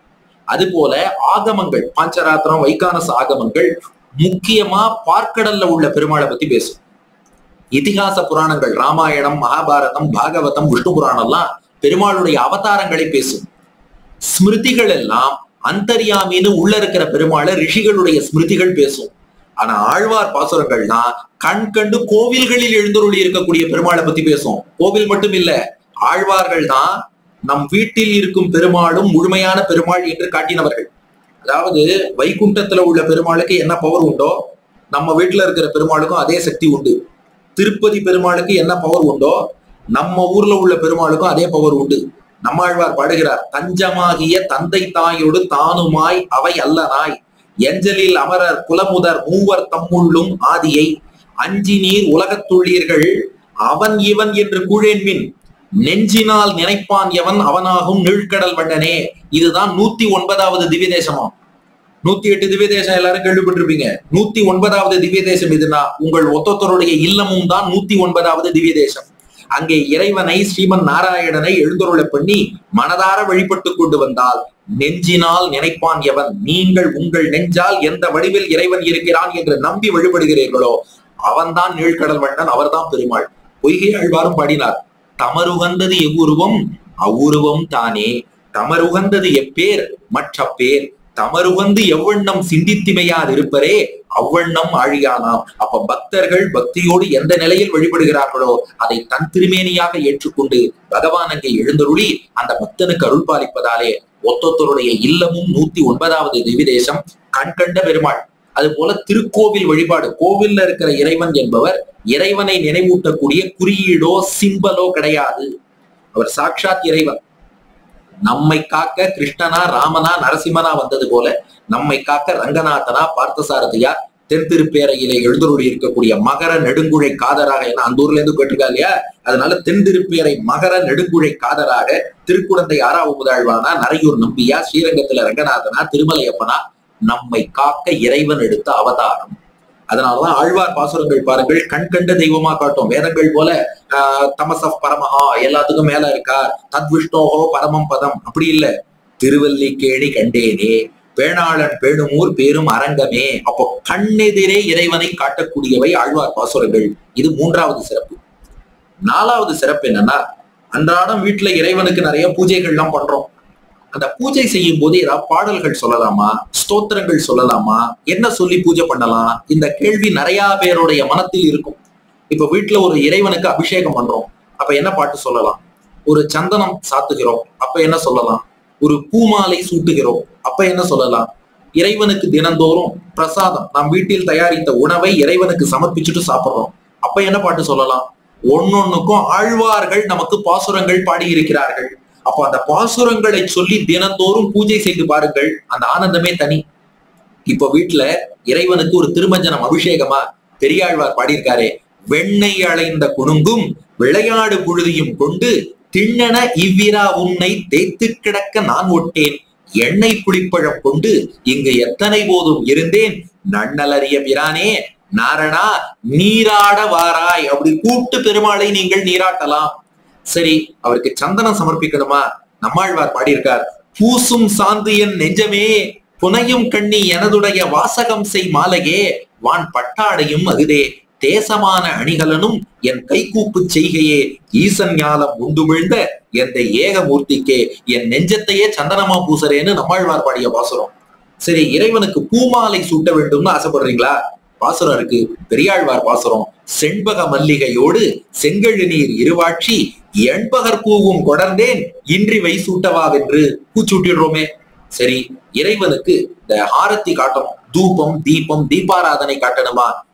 அது போல ஆகமங்கள், பாஞ்சராத்திரம், வைகானச ஆகமங்கள் முக்கியமா பார்க்கடல்ல உள்ள பெருமாளை பத்தி பேசும். இதிகாச புராணங்கள், ராமாயணம், மகாபாரதம், பாகவதம், விஷ்ணு புராணம் எல்லாம் பெருமாளுடைய அவதாரங்களை பேசும். ஸ்மிருதிகள் எல்லாம் அந்தர்யாமின்னு உள்ள இருக்கிற பெருமாளை ரிஷிகளுடைய ஸ்மிருதிகள் பேசும். ஆனா ஆழ்வார் பாசுரங்கள்லாம் கண் கண்டு கோவில்களில் எழுந்தருளி இருக்கக்கூடிய பெருமாளை பத்தி பேசும். கோவில் மட்டும் இல்ல, ஆழ்வார்கள் தான் நம் வீட்டில் இருக்கும் பெருமாளும் முழுமையான பெருமாள் என்று காட்டினவர்கள். அதாவது வைகுண்டத்துல உள்ள பெருமாளுக்கு என்ன பவர் உண்டோ நம்ம வீட்டுல இருக்கிற பெருமாளுக்கும் அதே சக்தி உண்டு. திருப்பதி பெருமாளுக்கு என்ன பவர் உண்டோ நம்ம ஊர்ல உள்ள பெருமாளுக்கும் அதே பவர் உண்டு. நம்மாழ்வார் பாடுகிறார், தஞ்சமாகிய தந்தை தாயோடு தானுமாய் அவை அல்லனாய் எஞ்சலில் அமரர் குலமுதர் மூவர் தம்முள்ளும் ஆதியை அஞ்சி நீர் உலகத்துள்ளீர்கள் அவன் இவன் என்று கூழேன்மின் நெஞ்சினால் நினைப்பான் எவன் அவனாகும் நீழ்கடல் வண்ணனே. இதுதான் நூத்தி ஒன்பதாவது திவ்ய தேசமா. நூத்தி எட்டு திவ்ய தேசம் எல்லாரும் கேள்விப்பட்டிருப்பீங்க. நூத்தி ஒன்பதாவது திவ்ய தேசம் இதுனா உங்கள் ஒத்தொத்தருடைய இல்லமும் தான் நூத்தி ஒன்பதாவது திவ்ய தேசம். அங்கே இறைவனை, ஸ்ரீமன் நாராயணனை எழுந்தருள பண்ணி மனதார வழிபட்டு கொண்டு வந்தால் நெஞ்சினால் நினைப்பான் எவன், நீங்கள் உங்கள் நெஞ்சால் எந்த வடிவில் இறைவன் இருக்கிறான் என்று நம்பி வழிபடுகிறீர்களோ அவன்தான் நீழ்கடல் வண்ணன், அவர்தான் பெருமாள். பொய்கை ஆழ்வாரும் பாடினார், தமருகந்தது எவ்வுருவம் அவ்வுருவம் தானே, தமருகந்தது எப்பேர் மற்ற பேர், தமருகந்து எவ்வண்ணம் சிந்தித்திமையார் இருப்பரே அவ்வண்ணம் ஆழியானாம். அப்ப பக்தர்கள் பக்தியோடு எந்த நிலையில் வழிபடுகிறார்களோ அதை தன் திருமேனியாக ஏற்றுக்கொண்டு பகவான் அங்கே எழுந்தருளி அந்த பக்தனுக்கு அருள் பாலிப்பதாலே ஒத்தொத்தருடைய இல்லமும் நூத்தி ஒன்பதாவது திவ்யதேசம் கண்கண்ட பெருமாள். அது போல திருக்கோவில் வழிபாடு, கோவில்ல இருக்கிற இறைவன் என்பவர் இறைவனை நினைவூட்டக்கூடிய குறியீடோ சிம்பலோ கிடையாது. அவர் சாட்சாத் இறைவன். நம்மை காக்க கிருஷ்ணனா, ராமனா, நரசிம்மனா வந்தது போல நம்மை காக்க ரங்கநாதனா, பார்த்தசாரதியா, தென் திருப்பேரையிலே எழுந்தருளி இருக்கக்கூடிய மகர நெடுங்குழை காதராக, ஏன்னா அந்த ஊர்ல இருந்து கேட்டிருக்கா இல்லையா, அதனால தென் திருப்பேரை மகர நெடுங்குழை காதராக திருக்குடந்தை ஆறாவுமுதாழ்வானா, நரையூர் நம்பியா, ஸ்ரீரங்கத்துல ரங்கநாதனா, திருமலையப்பனா நம்மை காக்க இறைவன் எடுத்த அவதாரம். அதனாலதான் ஆழ்வார் பாசுரங்கள் பாருங்கள் கண் கண்ட தெய்வமா காட்டும். வேதங்கள் போல ஆஹ் தமசப் பரமஹா எல்லாத்துக்கும் மேல இருக்கா, தத் விஷ்ணோகோ பரமம் பதம் அப்படி இல்ல. திருவல்லிக்கேணி கண்டேனே, பேணாளன் பேணுமூர் பேரும் அரங்கமே. அப்போ கண்ணெதிரே இறைவனை காட்டக்கூடியவை ஆழ்வார் பாசுரங்கள். இது மூன்றாவது சிறப்பு. நாலாவது சிறப்பு என்னன்னா, அன்றாடம் வீட்டுல இறைவனுக்கு நிறைய பூஜைகள் எல்லாம் பண்றோம். அந்த பூஜை செய்யும் போது ஏதாவது பாடல்கள் சொல்லலாமா, ஸ்தோத்திரங்கள் சொல்லலாமா, என்ன சொல்லி பூஜை பண்ணலாம், இந்த கேள்வி நிறைய பேருடைய மனத்தில் இருக்கும். இப்ப வீட்டுல ஒரு இறைவனுக்கு அபிஷேகம் பண்றோம், அப்ப என்ன பாட்டு சொல்லலாம்? ஒரு சந்தனம் சாத்துகிறோம், அப்ப என்ன சொல்லலாம்? ஒரு பூமாலை சூட்டுகிறோம், அப்ப என்ன சொல்லலாம்? இறைவனுக்கு தினந்தோறும் பிரசாதம், நாம் வீட்டில் தயாரித்த உணவை இறைவனுக்கு சமர்ப்பிச்சுட்டு சாப்பிடுறோம், அப்ப என்ன பாட்டு சொல்லலாம்? ஒன்னொன்னுக்கும் ஆழ்வார்கள் நமக்கு பாசுரங்கள் பாடி இருக்கிறார்கள். அப்போ அந்த பாசுரங்களை சொல்லி தினந்தோறும் பூஜை செய்து பாருங்கள், அந்த ஆனந்தமே தனி. இப்ப வீட்டுல இறைவனுக்கு ஒரு திருமஞ்சனம் அபிஷேகமா பெரியாழ்வார் பாடியிருக்காரே, வெண்ணெய் அளைந்த குணுங்கும் விளையாடு புழுதியும் கொண்டு திண்ணன இவ்விரா உன்னை தேய்த்து கிடக்க நான் ஒட்டேன், எண்ணெய் புளிப்பழம் கொண்டு இங்கு எத்தனை போதும் இருந்தேன், நன்னலறிய பிரானே நாரணா நீராட வாராய். அப்படி கூப்பிட்டு பெருமாளை நீங்கள் நீராட்டலாம். சரி, அவருக்கு சந்தனம் சமர்ப்பிக்கணுமா? நம்மாழ்வார் பாடியிருக்கார், பூசும் சாந்து என் நெஞ்சமே புனையும் கண்ணி எனதுடைய வாசகம் செய் மாலையே, வான் பட்டாடையும் அகுதே தேசமான அணிகலனும் என் கைகூப்பு செய்கையே, ஈசன் ஞாலம் உண்டுமிழ்ந்த எந்த ஏகமூர்த்திக்கே என் நெஞ்சத்தையே சந்தனமா பூசறேன்னு நம்மாழ்வார் பாடிய பாசுரம். சரி, இறைவனுக்கு பூமாலை சூட்ட வேண்டும்னு ஆசைப்படுறீங்களா? பாசுரம் இருக்கு, பெரியாழ்வார் பாசுரம். செண்பக மல்லிகையோடு செங்கழு நீர் இருவாட்சி எண்பகர் பூவும் கொடர்ந்தேன் இன்றி வை சூட்டவாவென்று பூச்சூட்டிடுறோமே. சரி, இறைவனுக்கு இந்த ஆரத்தி காட்டணும், தூபம் தீபம் தீபாராதனை காட்டணுமா?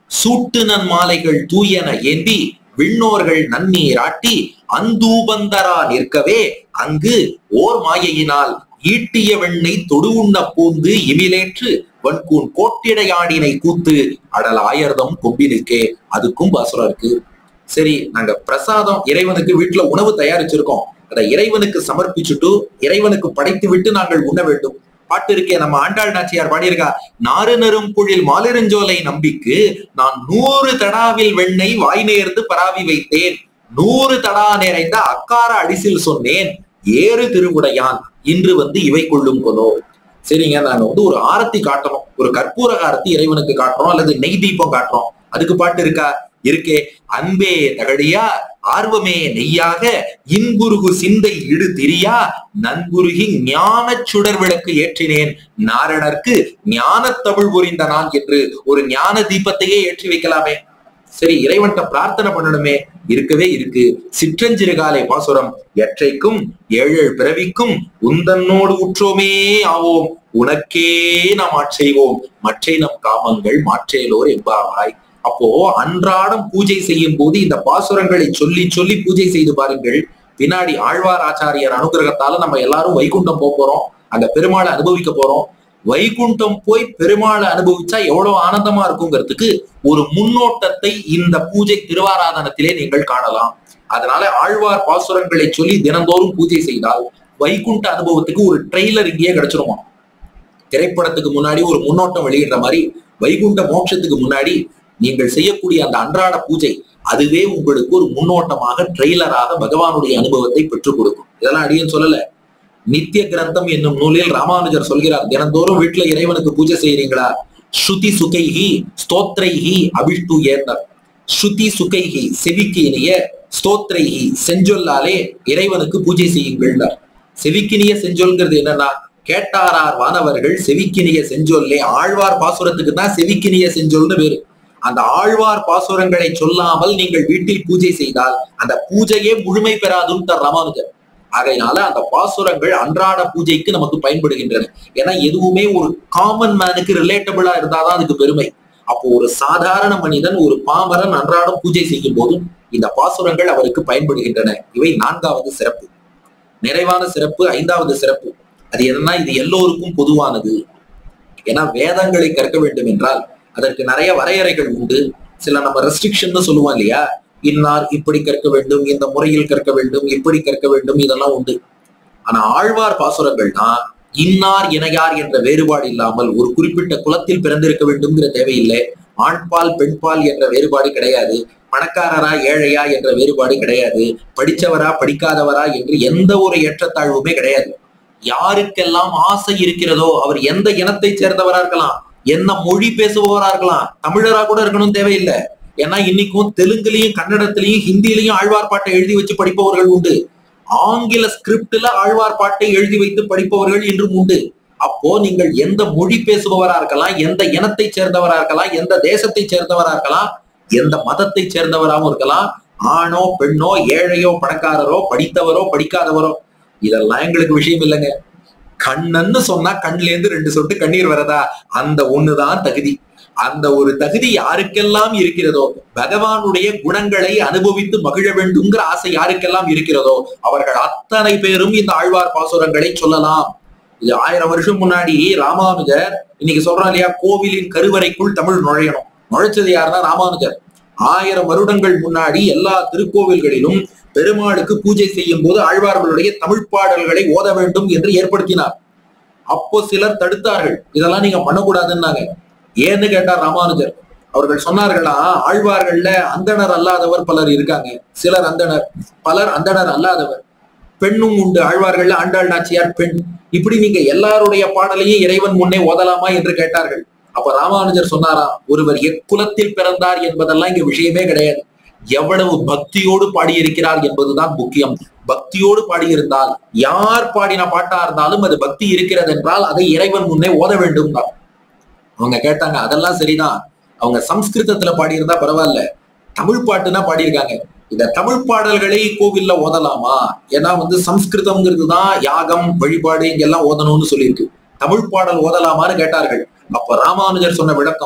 சூட்டு நன் மாலைகள் தூயன ஏந்தி விண்ணோர்கள் நன்னீராட்டி அந்தூபந்தரா நிற்கவே அங்கு ஓர் மாயையினால் ஈட்டிய வெண்ணை தொடு உண்ண பூந்து இமிலேற்று வன்கூன் கோட்டிடையாடினை கூத்து அடல் ஆயர்தம் கொம்பினுக்கே. அதுக்கும் பாசுரம் இருக்கு. சரி, நாங்க பிரசாதம் இறைவனுக்கு வீட்டுல உணவு தயாரிச்சிருக்கோம், அதை இறைவனுக்கு சமர்ப்பிச்சுட்டு இறைவனுக்கு படைத்து விட்டு நாங்கள் உண்ண வேண்டும். பாட்டு இருக்கே, நம்ம ஆண்டாள் நாச்சியார் பாடியிருக்கா, நாறு நரும் குழில் மாலிருஞ்சோலை நம்பிக்கு நான் நூறு தடாவில் வெண்ணெய் வாய் நேர்ந்து பராவி வைத்தேன், நூறு தடா நிறைந்த அக்கார அடிசில் சொன்னேன் ஏறு திருவுடையான் இன்று வந்து இவை கொள்ளும் கொலோ. சரிங்க, நாங்க வந்து ஒரு ஆரத்தி காட்டணும், ஒரு கற்பூர ஆரத்தி இறைவனுக்கு காட்டுறோம் அல்லது நெய் தீபம் காட்டுறோம், அதுக்கு பாட்டு இருக்கா? இருக்கே. அன்பே தகடியா ஆர்வமே நெய்யாக இன்புருகு சிந்தை இடு திரியா நன்புருகி ஞான சுடர் விளக்கு ஏற்றினேன் நாரணர்க்கு ஞான தமிழ் புரிந்த நான் என்று ஒரு ஞான தீபத்தையே ஏற்றி வைக்கலாமே. சரி, இறைவன்கிட்ட பிரார்த்தனை பண்ணணுமே. இருக்கவே இருக்கு. சிற்றஞ்சிறுகாலை பாசுரம், எற்றைக்கும் ஏழு பிறவிக்கும் உந்தன்னோடு உற்றோமே ஆவோம் உனக்கே நாம் ஆட்செய்வோம் மற்றை நம் காமங்கள் மாற்றேலோர் எம்பாவாய். அப்போ அன்றாடம் பூஜை செய்யும் போது இந்த பாசுரங்களை சொல்லி சொல்லி பூஜை செய்து பாருங்கள். பின்னாடி ஆழ்வார் ஆச்சாரியர் அனுகிரகத்தால நம்ம எல்லாரும் வைகுண்டம் போக போறோம், அந்த பெருமாளை அனுபவிக்க போறோம். வைகுண்டம் போய் பெருமாளை அனுபவிச்சா எவ்வளவு ஆனந்தமா இருக்குங்கிறதுக்கு ஒரு முன்னோட்டத்தை இந்த பூஜை திருவாராதனத்திலே நீங்கள் காணலாம். அதனால ஆழ்வார் பாசுரங்களை சொல்லி தினந்தோறும் பூஜை செய்தால் வைகுண்ட அனுபவத்துக்கு ஒரு ட்ரெய்லர் இங்கேயே கிடைச்சிருமா. திரைப்படத்துக்கு முன்னாடி ஒரு முன்னோட்டம் வெளியிடுற மாதிரி வைகுண்ட மோட்சத்துக்கு முன்னாடி நீங்கள் செய்யக்கூடிய அந்த அன்றாட பூஜை அதுவே உங்களுக்கு ஒரு முன்னோட்டமாக ட்ரெய்லராக பகவானுடைய அனுபவத்தை பெற்றுக் கொடுக்கும். இதெல்லாம் அடியேன்னு சொல்லல, நித்திய கிரந்தம் என்னும் நூலில் ராமானுஜர் சொல்கிறார், தினந்தோறும் வீட்டுல இறைவனுக்கு பூஜை செய்யறீங்களா? ஸ்ருதி சுகைஹி ஸ்தோத்ரைஹி அபிஷ்டு ஏர்னர். ஸ்ருதி சுகைஹி செவிக்கு இனிய, ஸ்தோத்ரைஹி செஞ்சொல்லாலே இறைவனுக்கு பூஜை செய்யுங்கள். செவிக்கினிய செஞ்சொல்ங்கிறது என்னன்னா, கேட்டாரார் வானவர்கள் செவிக்கினிய செஞ்சொல்லே. ஆழ்வார் பாசுரத்துக்கு தான் செவிக்கினிய செஞ்சொல்னு பேரு. அந்த ஆழ்வார் பாசுரங்களை சொல்லாமல் நீங்கள் வீட்டில் பூஜை செய்தால் அந்த பூஜையே முழுமை பெறாதுன்னு ராமானுஜர். ஆகையினால அந்த பாசுரங்கள் அன்றாட பூஜைக்கு நமக்கு பயன்படுகின்றன. ஏன்னா எதுவுமே ஒரு காமன் மேனுக்கு ரிலேட்டபிளா இருந்தாதான் அதுக்கு பெருமை. அப்போ ஒரு சாதாரண மனிதன், ஒரு பாமரன் அன்றாடம் பூஜை செய்யும் போதும் இந்த பாசுரங்கள் அவருக்கு பயன்படுகின்றன. இவை நான்காவது சிறப்பு. நிறைவான சிறப்பு ஐந்தாவது சிறப்பு. அது என்னன்னா, இது எல்லோருக்கும் பொதுவானது. ஏன்னா வேதங்களை கற்க வேண்டும் என்றால் அதற்கு நிறைய வரையறைகள் உண்டு. சில நம்ம ரெஸ்ட்ரிக்ஷன் சொல்லுவோம் இல்லையா, இன்னார் இப்படி கற்க வேண்டும், இந்த முறையில் கற்க வேண்டும், இப்படி கற்க வேண்டும், இதெல்லாம் உண்டு. ஆனா ஆழ்வார் பாசுரங்கள்னா இன்னார் இணையார் என்ற வேறுபாடு இல்லாமல் ஒரு குறிப்பிட்ட குலத்தில் பிறந்திருக்க வேண்டும்ங்கிற தேவையில்லை. ஆண்பால் பெண்பால் என்ற வேறுபாடு கிடையாது. பணக்காரரா ஏழையா என்ற வேறுபாடு கிடையாது. படிச்சவரா படிக்காதவரா என்று எந்த ஒரு ஏற்றத்தாழ்வுமே கிடையாது. யாருக்கெல்லாம் ஆசை இருக்கிறதோ அவர் எந்த இனத்தை சேர்ந்தவரா இருக்கலாம், என்ன மொழி பேசுபவரா இருக்கலாம், தமிழரா கூட இருக்கணும் தேவையில்லை. ஏன்னா இன்னைக்கும் தெலுங்குலயும் கன்னடத்திலையும் ஹிந்திலையும் ஆழ்வார் பாட்டை எழுதி வச்சு படிப்பவர்கள் உண்டு. ஆங்கில ஸ்கிரிப்ட்ல ஆழ்வார் பாட்டை எழுதி வைத்து படிப்பவர்கள் இன்றும் உண்டு. அப்போ நீங்கள் எந்த மொழி பேசுபவரா இருக்கலாம், எந்த இனத்தை சேர்ந்தவரா இருக்கலாம், எந்த தேசத்தை சேர்ந்தவரா இருக்கலாம், எந்த மதத்தை சேர்ந்தவராகவும் இருக்கலாம், ஆணோ பெண்ணோ ஏழையோ பணக்காரரோ படித்தவரோ படிக்காதவரோ, இதெல்லாம் எங்களுக்கு விஷயம் இல்லைங்க. கண்ணன்னு சொன்னா கண்ல இருந்து ரெண்டு சொட்டு கண்ணீர் வரதா, அந்த ஒண்ணுதான் தகுதி. அந்த ஒரு தகுதி யாருக்கெல்லாம் இருக்கிறதோ, பகவானுடைய குணங்களை அனுபவித்து மகிழ வேண்டும்ங்கிற ஆசை யாருக்கெல்லாம் இருக்கிறதோ அவர்கள் அத்தனை பேரும் இந்த ஆழ்வார் பாசுரங்களை சொல்லலாம். இது ஆயிரம் வருஷம் முன்னாடி ராமானுஜர் இன்னைக்கு சொல்றான் இல்லையா, கோவிலின் கருவறைக்குள் தமிழ் நுழையணும். நுழைச்சது யாருன்னா ராமானுஜர். ஆயிரம் வருடங்கள் முன்னாடி எல்லா திருக்கோவில்களிலும் பெருமாளுக்கு பூஜை செய்யும் போது ஆழ்வார்களுடைய தமிழ் பாடல்களை ஓத வேண்டும் என்று ஏற்படுத்தினார். அப்போ சிலர் தடுத்தார்கள், இதெல்லாம் நீங்க பண்ணக்கூடாதுன்னாங்க. ஏன்னு கேட்டார் ராமானுஜர். அவர்கள் சொன்னார்களா, ஆழ்வார்கள்ல அந்தணர் அல்லாதவர் பலர் இருக்காங்க, சிலர் அந்தணர், பலர் அந்தணர் அல்லாதவர். பெண்ணும் உண்டு, ஆழ்வார்கள்ல ஆண்டாள் நாச்சியார் பெண். இப்படி நீங்க எல்லாருடைய பாடலையும் இறைவன் முன்னே ஓதலாமா என்று கேட்டார்கள். அப்ப ராமானுஜர் சொன்னாரா, ஒருவர் எக்குலத்தில் பிறந்தார் என்பதெல்லாம் இங்க விஷயமே கிடையாது. எவ்வளவு பக்தியோடு பாடியிருக்கிறார் என்பதுதான் முக்கியம். பக்தியோடு பாடியிருந்தால் யார் பாடின பாட்டா இருந்தாலும் அது பக்தி இருக்கிறது என்றால் அதை இறைவன் முன்னே ஓத வேண்டும் தான். அவங்க கேட்டாங்க, அதெல்லாம் சரிதான், அவங்க சம்ஸ்கிருதத்துல பாடியிருந்தா பரவாயில்ல, தமிழ் பாட்டுனா பாடியிருக்காங்க, இந்த தமிழ் பாடல்களை கோவில்ல ஓதலாமா? ஏன்னா வந்து சம்ஸ்கிருதம்ங்கிறது தான் யாகம் வழிபாடு இங்கெல்லாம் ஓதணும்னு சொல்லியிருக்கு, தமிழ் பாடல் ஓதலாமான்னு கேட்டார்கள். அப்ப ராமானுஜர் சொன்ன விளக்கம்,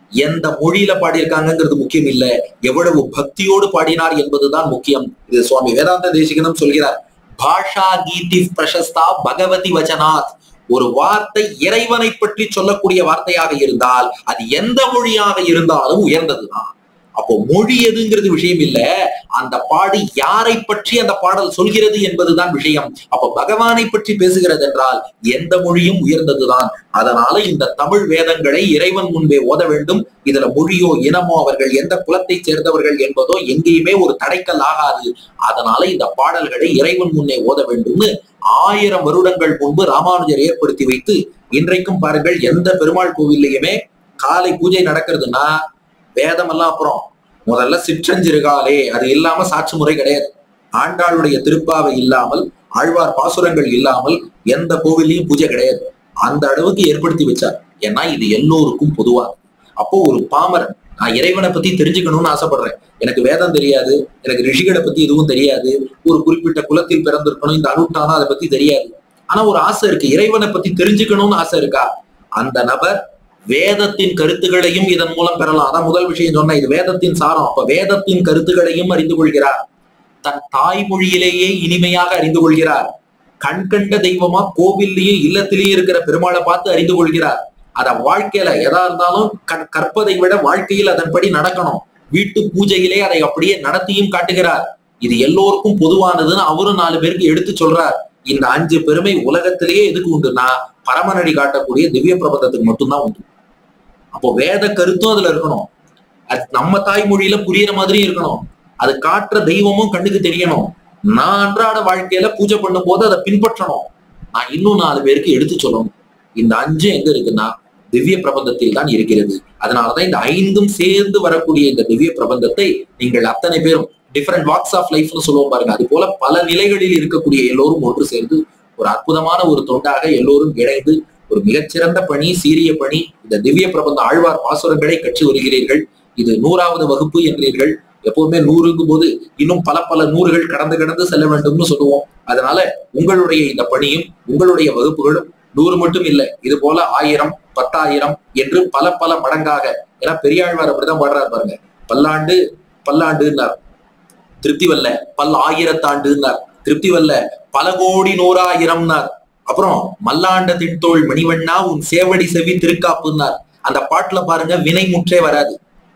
எந்த மொழியில பாடியிருக்காங்கிறது முக்கியம் இல்ல, எவ்வளவு பக்தியோடு பாடினார் என்பதுதான் முக்கியம். இது சுவாமி வேதாந்த தேசிகனும் சொல்கிறார். பாஷா கீதி பிரசஸ்தா பகவதி வச்சனாத். ஒரு வார்த்தை இறைவனை பற்றி சொல்லக்கூடிய வார்த்தையாக இருந்தால் அது எந்த மொழியாக இருந்தாலும் உயர்ந்ததுதான். அப்போ மொழி எதுங்கிறது விஷயம் இல்ல, அந்த பாடு யாரை பற்றி அந்த பாடல் சொல்கிறது என்பதுதான் விஷயம். அப்ப பகவானை பற்றி பேசுகிறது என்றால் எந்த மொழியும் உயர்ந்ததுதான். அதனால இந்த தமிழ் வேதங்களை இறைவன் முன்பே ஓத வேண்டும். இதுல மொழியோ இனமோ அவர்கள் எந்த குலத்தை சேர்ந்தவர்கள் என்பதோ எங்கேயுமே ஒரு தடைக்கல் ஆகாது. அதனால இந்த பாடல்களை இறைவன் முன்னே ஓத வேண்டும்னு ஆயிரம் வருடங்கள் முன்பு ராமானுஜர் ஏற்படுத்தி வைத்து இன்றைக்கும் பாருங்கள், எந்த பெருமாள் கோவில்லையுமே காலை பூஜை நடக்கிறதுனா வேதம் எல்லாம் அப்புறம் முதல்ல சிற்றஞ்சிறுகாலே அது இல்லாம சாட்சி முறை கிடையாது. ஆண்டாளுடைய திருப்பாவை இல்லாமல், ஆழ்வார் பாசுரங்கள் இல்லாமல் எந்த கோவிலையும் பூஜை கிடையாது. அந்த அளவுக்கு ஏற்படுத்தி வச்சார். ஏன்னா இது எல்லோருக்கும் பொதுவாக. அப்போ ஒரு பாமரன், நான் இறைவனை பத்தி தெரிஞ்சுக்கணும்னு ஆசைப்படுறேன், எனக்கு வேதம் தெரியாது, எனக்கு ரிஷிகளை பத்தி எதுவும் தெரியாது, ஒரு குறிப்பிட்ட குலத்தில் பிறந்திருக்கணும், இந்த அனுஷ்டானம் அதை பத்தி தெரியாது, ஆனா ஒரு ஆசை இருக்கு, இறைவனை பத்தி தெரிஞ்சுக்கணும்னு ஆசை இருக்கா, அந்த நபர் வேதத்தின் கருத்துகளையும் இதன் மூலம் பெறலாம். அதான் முதல் விஷயம் சொன்ன, இது வேதத்தின் சாரம். அப்ப வேதத்தின் கருத்துகளையும் அறிந்து கொள்கிறார், தன் தாய்மொழியிலேயே இனிமையாக அறிந்து கொள்கிறார், கண்கண்ட தெய்வமா கோவில்லையும் இல்லத்திலேயும் இருக்கிற பெருமாளை பார்த்து அறிந்து கொள்கிறார். அத வாழ்க்கையில எதா இருந்தாலும் கற்பதை விட வாழ்க்கையில் அதன்படி நடக்கணும். வீட்டு பூஜையிலே அதை அப்படியே நடத்தியும் காட்டுகிறார். இது எல்லோருக்கும் பொதுவானதுன்னு அவரும் நாலு பேருக்கு எடுத்து சொல்றார். இந்த அஞ்சு பெருமை உலகத்திலேயே எதுக்கு உண்டுன்னா பரமநடி காட்டக்கூடிய திவ்ய பிரபந்தத்துக்கு மட்டும்தான் உண்டு. அப்போ வேத கருத்தும் அதுல இருக்கணும், அது நம்ம தாய்மொழியில புரியுற மாதிரியும் இருக்கணும், அது காட்டுற தெய்வமும் கண்ணுக்கு தெரியணும். நான் அன்றாட வாழ்க்கையில பூஜை பண்ணும் போது அதை பின்பற்றணும். நான் இன்னும் நாலு பேருக்கு எடுத்து சொல்லணும். இந்த அஞ்சு எங்க இருக்குன்னா திவ்ய பிரபந்தத்தில் தான் இருக்கிறது. அதனாலதான் இந்த ஐந்தும் சேர்ந்து வரக்கூடிய இந்த திவ்ய பிரபந்தத்தை நீங்கள் அத்தனை பேரும் டிஃபரெண்ட் வாக்ஸ் ஆஃப் லைஃப்னு சொல்லுவோம் பாருங்க, அது போல பல நிலைகளில் இருக்கக்கூடிய எல்லோரும் ஒன்று சேர்ந்து ஒரு அற்புதமான ஒரு தொண்டாக எல்லோரும் இணைந்து ஒரு மிகச்சிறந்த பணி, சீரிய பணி, இந்த திவ்ய பிரபந்த ஆழ்வார் பாசுரங்களை கற்று வருகிறீர்கள். இது நூறாவது வகுப்பு என்றீர்கள். எப்பவுமே நூறுங்கும் போது இன்னும் பல பல நூறுகள் கடந்து கடந்து செல்ல வேண்டும்னு சொல்லுவோம். அதனால உங்களுடைய இந்த பணியும் உங்களுடைய வகுப்புகளும் நூறு மட்டும் இல்லை, இது போல ஆயிரம், பத்தாயிரம் என்று பல பல மடங்காக. ஏன்னா பெரியாழ்வார் அப்படிதான் பாடுறாரு பாருங்க, பல்லாண்டு பல்லாண்டுன்னார், திருப்தி வல்ல பல் ஆயிரத்தாண்டுன்னார், திருப்தி வல்ல பல கோடி நூறாயிரம்னார், அப்புறம் மல்லாண்ட தின்தோள் மணிவண்ணா உன் சேவடி செவி திருக்காப்புன்னார். அந்த பாட்டுல பாருங்க வினை முற்றே வராது.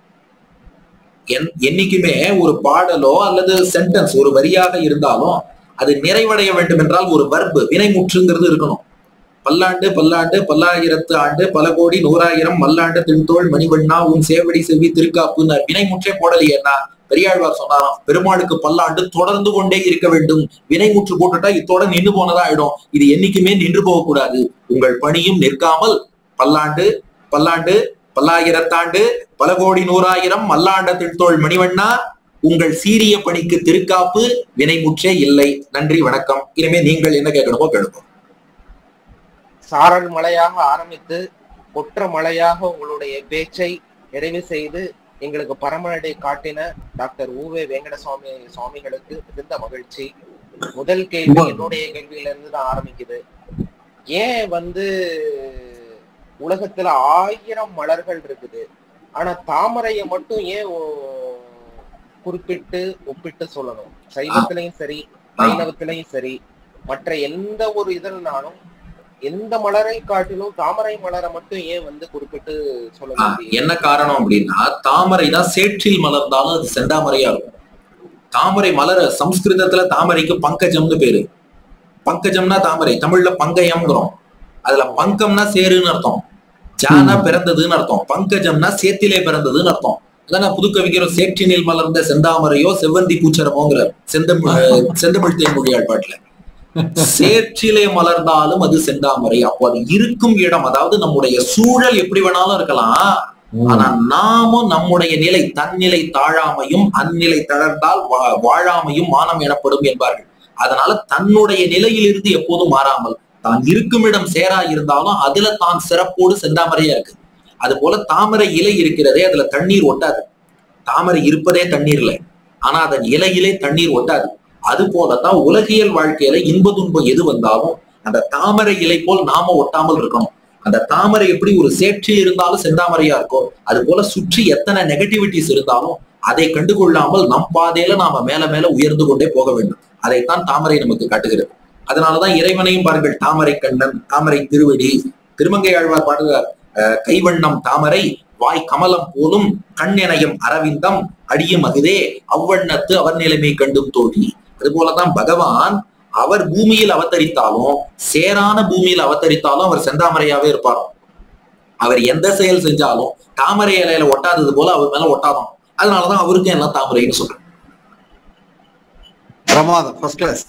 என் என்னைக்குமே ஒரு பாடலோ அல்லது சென்டென்ஸ் ஒரு வரியாக இருந்தாலும் அது நிறைவடைய வேண்டும் என்றால் ஒரு வர்பு வினை முற்றுங்கிறது இருக்கணும். பல்லாண்டு பல்லாண்டு பல்லாயிரத்து ஆண்டு பல கோடி நூறாயிரம் மல்லாண்டு தின்தோள் மணிவண்ணா உன் சேவடி செவி திருக்காப்புன்னார். வினை முற்றே போடலையேன்னா பெரியாழ்வார் சொன்னாராம், பெருமாளுக்கு பல்லாண்டு தொடர்ந்து கொண்டே இருக்க வேண்டும், வினைமுற்று போட்டுட்டா இத்தோட நின்று போனதா ஆயிடும், இது என்னைக்குமே நின்று போகக்கூடாது. உங்கள் பணியும் நிற்காமல் பல்லாண்டு பல்லாண்டு பல்லாயிரத்தாண்டு பல கோடி நூறாயிரம் மல்லாண்ட தின்தோள் மணிவண்ணா உங்கள் சீரிய பணிக்கு திருக்காப்பு, வினைமுற்றே இல்லை. நன்றி, வணக்கம். இனிமே நீங்கள் என்ன கேட்கணுமோ கேட்கணும். சாரல் மலையாக ஆரம்பித்து ஒற்ற மலையாக உங்களுடைய பேச்சை நிறைவு செய்து எங்களுக்கு பரமநடை காட்டின டாக்டர் ஊவே வெங்கடசுவாமி சுவாமிகளுக்கு மிகுந்த மகிழ்ச்சி. முதல் கேள்வி என்னுடைய கேள்வியில இருந்து தான் ஆரம்பிக்குது. ஏன் வந்து உலகத்துல ஆயிரம் மலர்கள் இருக்குது, ஆனா தாமரையை மட்டும் ஏன் குறிப்பிட்டு ஒப்பிட்டு சொல்லணும்? சைவத்திலையும் சரி வைணவத்திலையும் சரி மற்ற எந்த ஒரு இதனாலும் எந்த மலரை காட்டிலும் தாமரை மலரை மட்டும் ஏன் வந்து குறிப்பிட்டு சொல்லணும்? என்ன காரணம் அப்படின்னா, தாமரை தான் சேற்றில் மலர்ந்தாலும் அது செந்தாமரையா இருக்கும். தாமரை மலர சம்ஸ்கிருதத்துல தாமரைக்கு பங்கஜம்னு பேரு. பங்கஜம்னா தாமரை, தமிழ்ல பங்கயம்ங்கிறோம். அதுல பங்கம்னா சேருன்னு அர்த்தம், ஜானா பிறந்ததுன்னு அர்த்தம், பங்கஜம்னா சேத்திலே பிறந்ததுன்னு அர்த்தம். அதான் புது கவிஞரும் சேற்றினில் மலர்ந்த செந்தாமரையோ செவ்வந்தி பூச்சரமோங்கிற செந்தமிழ் செந்தமிழ் தேன்மொழியாள் பாட்டுல. சேற்றிலே மலர்ந்தாலும் அது செந்தாமரை. அப்போ அது இருக்கும் இடம், அதாவது நம்முடைய சூழல் எப்படி வேணாலும் இருக்கலாம், ஆனா நாமும் நம்முடைய நிலை தன்னிலை தாழாமையும் அந்நிலை தளர்ந்தால் வாழாமையும் மானம் எனப்படும் என்பார்கள். அதனால தன்னுடைய நிலையிலிருந்து எப்போதும் மாறாமல் தான் இருக்கும் இடம் சேரா இருந்தாலும் அதுல தான் சிறப்போடு செந்தாமரையா இருக்கு. அது போல தாமரை இலை இருக்கிறதே, அதுல தண்ணீர் ஒட்டாது. தாமரை இருப்பதே தண்ணீர்ல, ஆனா அதன் இலையிலே தண்ணீர் ஒட்டாது. அது போலதான் உலகியல் வாழ்க்கையில இன்ப துன்பம் எது வந்தாலும் அந்த தாமரை இலை போல் நாம ஒட்டாமல் இருக்கணும். அந்த தாமரை எப்படி ஒரு சேற்றி இருந்தாலும் செந்தாமரையா இருக்கோ, அது போல சுற்றி எத்தனை நெகட்டிவிட்டிஸ் இருந்தாலும் அதை கண்டுகொள்ளாமல் நம் பாதையில நாம மேல மேல உயர்ந்து கொண்டே போக வேண்டும். அதைத்தான் தாமரை நமக்கு காட்டுகிறது. அதனாலதான் இறைவனையும் பாருங்கள், தாமரை கண்ணன், தாமரை திருவடி. திருமங்கை ஆழ்வார் பாடுகிறார், கைவண்ணம் தாமரை வாய் கமலம் போலும் கண்ணெனையும் அரவிந்தம் அடியும் அகுதே அவ்வண்ணத்து அவர் நிலைமை கண்டும் தோழி. அது போலதான் பகவான் அவர் பூமியில் அவதரித்தாலும் சேரான பூமியில் அவதரித்தாலும் அவர் செந்தாமரையாவே இருப்பார். அவர் எந்த செயல் செஞ்சாலும் தாமரை இலையில ஒட்டாதது போல அவர் மேல ஒட்டாதான். அதனாலதான் அவருக்கு எல்லாம் தாமரைன்னு சொல்றேன். பிரமாதம், ஃபர்ஸ்ட் கிளாஸ்.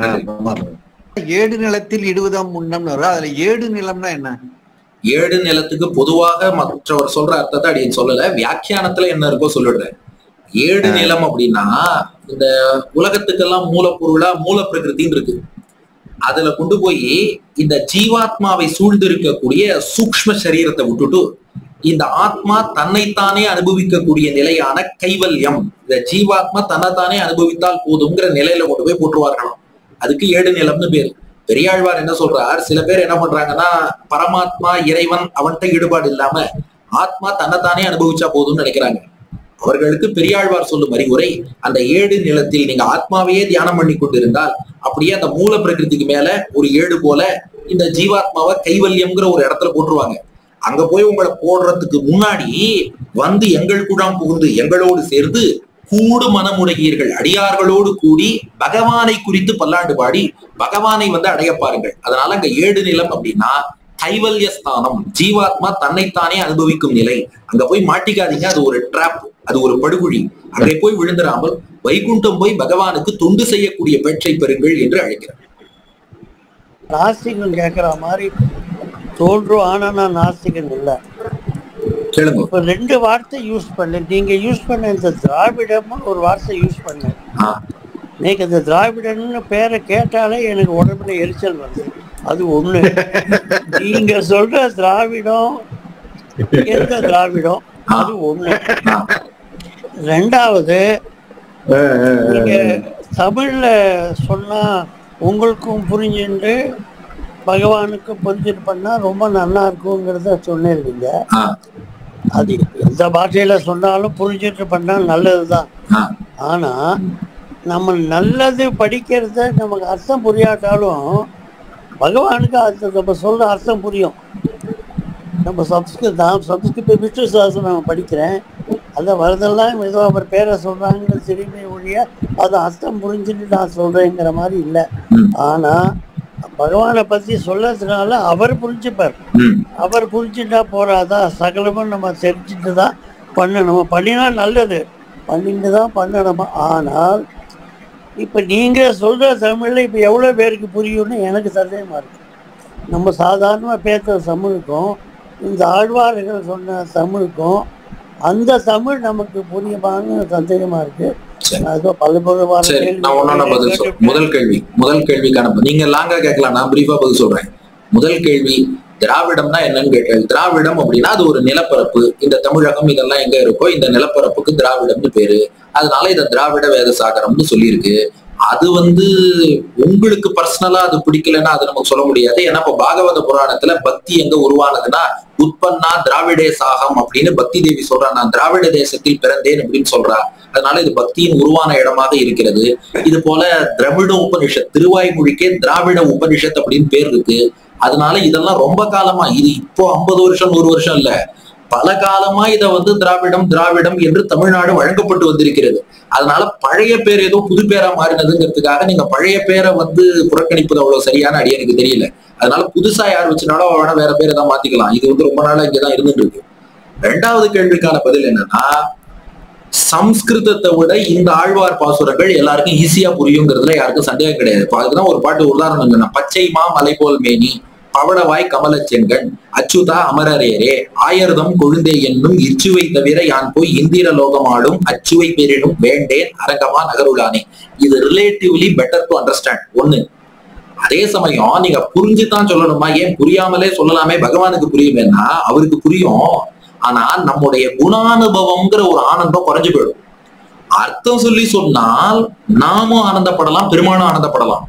ஏடு நிலத்தில் இடுவதாம் முன்னம், அதுல ஏடு நிலம்னா என்ன? ஏடு நிலத்துக்கு பொதுவாக மற்றவர் சொல்ற அர்த்தத்தை அடியேன் சொல்லல, வியாக்கியானத்துல என்ன இருக்கோ சொல்லிடுறேன். ஏடு நிலம் அப்படின்னா இந்த உலகத்துக்கெல்லாம் மூலப்பொருளா மூல பிரகிருத்தின்னு இருக்கு. அதுல கொண்டு போய் இந்த ஜீவாத்மாவை சூழ்ந்திருக்கக்கூடிய சூக்ஷ்ம சரீரத்தை விட்டுட்டு இந்த ஆத்மா தன்னைத்தானே அனுபவிக்கக்கூடிய நிலையான கைவல்யம், இந்த ஜீவாத்மா தன்னைத்தானே அனுபவித்தால் போதுங்கிற நிலையில கொண்டு போய் போட்டுருவார்களாம். அதுக்கு ஏடு நிலம்னு பேரு. பெரியாழ்வார் என்ன சொல்றார், சில பேர் என்ன பண்றாங்கன்னா பரமாத்மா இறைவன் அவன்கிட்ட ஈடுபாடு இல்லாம ஆத்மா தன்னைத்தானே அனுபவிச்சா போதும்னு நினைக்கிறாங்க. அவர்களுக்கு பெரியாழ்வார் சொல்லும் அறிவுரை, அந்த ஏடு நிலத்தில் நீங்க ஆத்மாவையே தியானம் பண்ணி கொண்டு இருந்தால் அப்படியே அந்த மூல பிரகிருதிக்கு மேல ஒரு ஏடு போல இந்த ஜீவாத்மாவை கைவல்யம்ங்கிற ஒரு இடத்துல போட்டுருவாங்க. அங்க போய் உங்களை போடுறதுக்கு முன்னாடி வந்து எங்கள் கூடாம் புகுந்து எங்களோடு சேர்ந்து கூடு மனமுடையீர்கள் அடியார்களோடு கூடி பகவானை குறித்து பல்லாண்டு பாடி பகவானை வந்து அடைய பாருங்கள். அதனால அங்க ஏடு நிலம் அப்படின்னா கைவல்ய ஸ்தானம், ஜீவாத்மா தன்னைத்தானே அனுபவிக்கும் நிலை. அங்க போய் மாட்டிக்காதீங்க, அது ஒரு ட்ராப், அது ஒரு படுகுழி. அங்கே போய் விழுந்துடாமல் வைகுண்டம் போய் பகவானுக்கு தொண்டு செய்யக்கூடிய பேச்சை பெறுங்கள் என்று அழைக்கிறார். நாஸ்திகன் கேட்கிற மாதிரி தோன்றும், ஆனா நான் நாஸ்திகன் இல்லை. கேளுங்க. இப்ப ரெண்டு வார்த்தை யூஸ் பண்ண, நீங்க யூஸ் பண்ண இந்த திராவிடம் ஒரு வார்த்தை யூஸ் பண்ண, நீங்க இந்த திராவிடன்னு பேரை கேட்டாலே எனக்கு உடம்புல எரிச்சல் வருது. அது ஒண்ணு. நீங்க சொல்ற திராவிடம் எந்த திராவிடம், அது ஒண்ணு. ரெண்டாவது, நீங்க தமிழ்ல சொன்னா உங்களுக்கும் புரிஞ்சுட்டு பகவானுக்கும் புரிஞ்சுட்டு பண்ணா ரொம்ப நல்லா இருக்குங்கிறத சொன்னீங்க. அது எந்த பாஷையில சொன்னாலும் புரிஞ்சுட்டு பண்ணா நல்லதுதான். ஆனா நம்ம நல்லது படிக்கிறத நமக்கு அர்த்தம் புரியாட்டாலும் பகவானுக்கு அது நம்ம சொல்ற அர்த்தம் புரியும். நம்ம சம்ஸ்கிருத் நான் சம்ஸ்கிருத விஷ்ணு சாஸ்திரம் நான் படிக்கிறேன், அதை வரதெல்லாம் ஏதோ அவர் பேரை சொல்றாங்கன்னு திரும்பி ஒழிய அது அர்த்தம் புரிஞ்சுட்டு நான் சொல்றேங்கிற மாதிரி இல்லை. ஆனா பகவானை பத்தி சொல்லறதுனால அவர் புரிஞ்சுப்பார். அவர் புரிஞ்சுட்டா போறாதா, சகலமும் நம்ம தெரிஞ்சுட்டு தான் பண்ணணும். பண்ணினா நல்லது, பண்ணிட்டு தான் பண்ணணுமா. ஆனால் இப்ப நீங்க சொல்ற தமிழ்ல இப்ப எவ்வளவு பேருக்கு புரியும்னு எனக்கு சந்தேகமா இருக்கு. நம்ம சாதாரணமா பேசுற தமிழுக்கும் இந்த ஆழ்வார்கள் சொன்ன தமிழுக்கும் அந்த தமிழ் நமக்கு புரியுமான்னு சந்தேகமா இருக்கு. முதல் கேள்வி முதல் கேள்விக்கான நீங்க லாங்கா கேட்கலாம், நான் பிரீஃபா பதில் சொல்றேன். முதல் கேள்வி திராவிடம்னா என்னன்னு கேட்டேன். திராவிடம் அப்படின்னா அது ஒரு நிலப்பரப்பு. இந்த தமிழகம் இதெல்லாம் எங்க இருக்கோ இந்த நிலப்பரப்புக்கு திராவிடம்னு பேரு. அதனால இதை திராவிட வேத சாகரம்னு சொல்லியிருக்கு. அது வந்து உங்களுக்கு பர்சனலா அது பிடிக்கலன்னா அது நமக்கு சொல்ல முடியாது. ஏன்னா இப்ப பாகவத புராணத்துல பக்தி எங்க உருவானதுன்னா உற்பன்னா திராவிடே சாகம் அப்படின்னு பக்தி தேவி சொல்றா. நான் திராவிட தேசத்தில் பிறந்தேன் அப்படின்னு சொல்றா. அதனால இது பக்தியின் உருவான இடமாக இருக்கிறது. இது போல திராவிட உபனிஷத், திருவாய்மொழிக்கே திராவிட உபனிஷத் அப்படின்னு பேர் இருக்கு. அதனால இதெல்லாம் ரொம்ப காலமா, இது இப்போ ஐம்பது வருஷம் நூறு வருஷம் இல்ல, பல காலமா இதை வந்து திராவிடம் திராவிடம் என்று தமிழ்நாடு வழங்கப்பட்டு வந்திருக்கிறது. அதனால பழைய பேர் ஏதோ புது பேரா மாறினதுங்கிறதுக்காக நீங்க பழைய பேரை வந்து புறக்கணிப்பது அவ்வளவு சரியான அடி எனக்கு தெரியல. அதனால புதுசா யார் வச்சுனாலும் வேணா வேற பேரை தான் மாத்திக்கலாம். இது வந்து ரொம்ப நாளா இங்கதான் இருந்துட்டு இருக்கு. ரெண்டாவது கேள்விக்கான பதில் என்னன்னா, சம்ஸ்கிருதத்தை விட இந்த ஆழ்வார் பாசுரங்கள் எல்லாருக்கும் ஈஸியா புரியுங்கிறதுல யாருக்கும் சந்தேகம் கிடையாது. அதுக்குதான் ஒரு பாட்டு உதாரணம் சொன்னா, பச்சை மா மலை போல் மேனி பவளவாய் கமல செங்கன் அச்சுதா அமரரேரே ஆயர்தம் கொழுந்தே என்னும் இச்சுவை தவிர யான் போய் இந்திர லோகமாடும் அச்சுவை பெரினும் வேண்டேன் அரங்கமா நகருளானே. இது ரிலேட்டிவ்லி பெட்டர் டு அண்டர்ஸ்டாண்ட் ஒண்ணு. அதே சமயம் நீங்க புரிஞ்சுதான் சொல்லணுமா, ஏன் புரியாமலே சொல்லலாமே, பகவானுக்கு புரியுமேன்னா அவருக்கு புரியும். ஆனா நம்முடைய குணானுபவம்ங்கிற ஒரு ஆனந்தம் குறைஞ்சு போயிடும். அர்த்தம் சொல்லி சொன்னால் நாமும் ஆனந்தப்படலாம், பெருமானும் ஆனந்தப்படலாம்.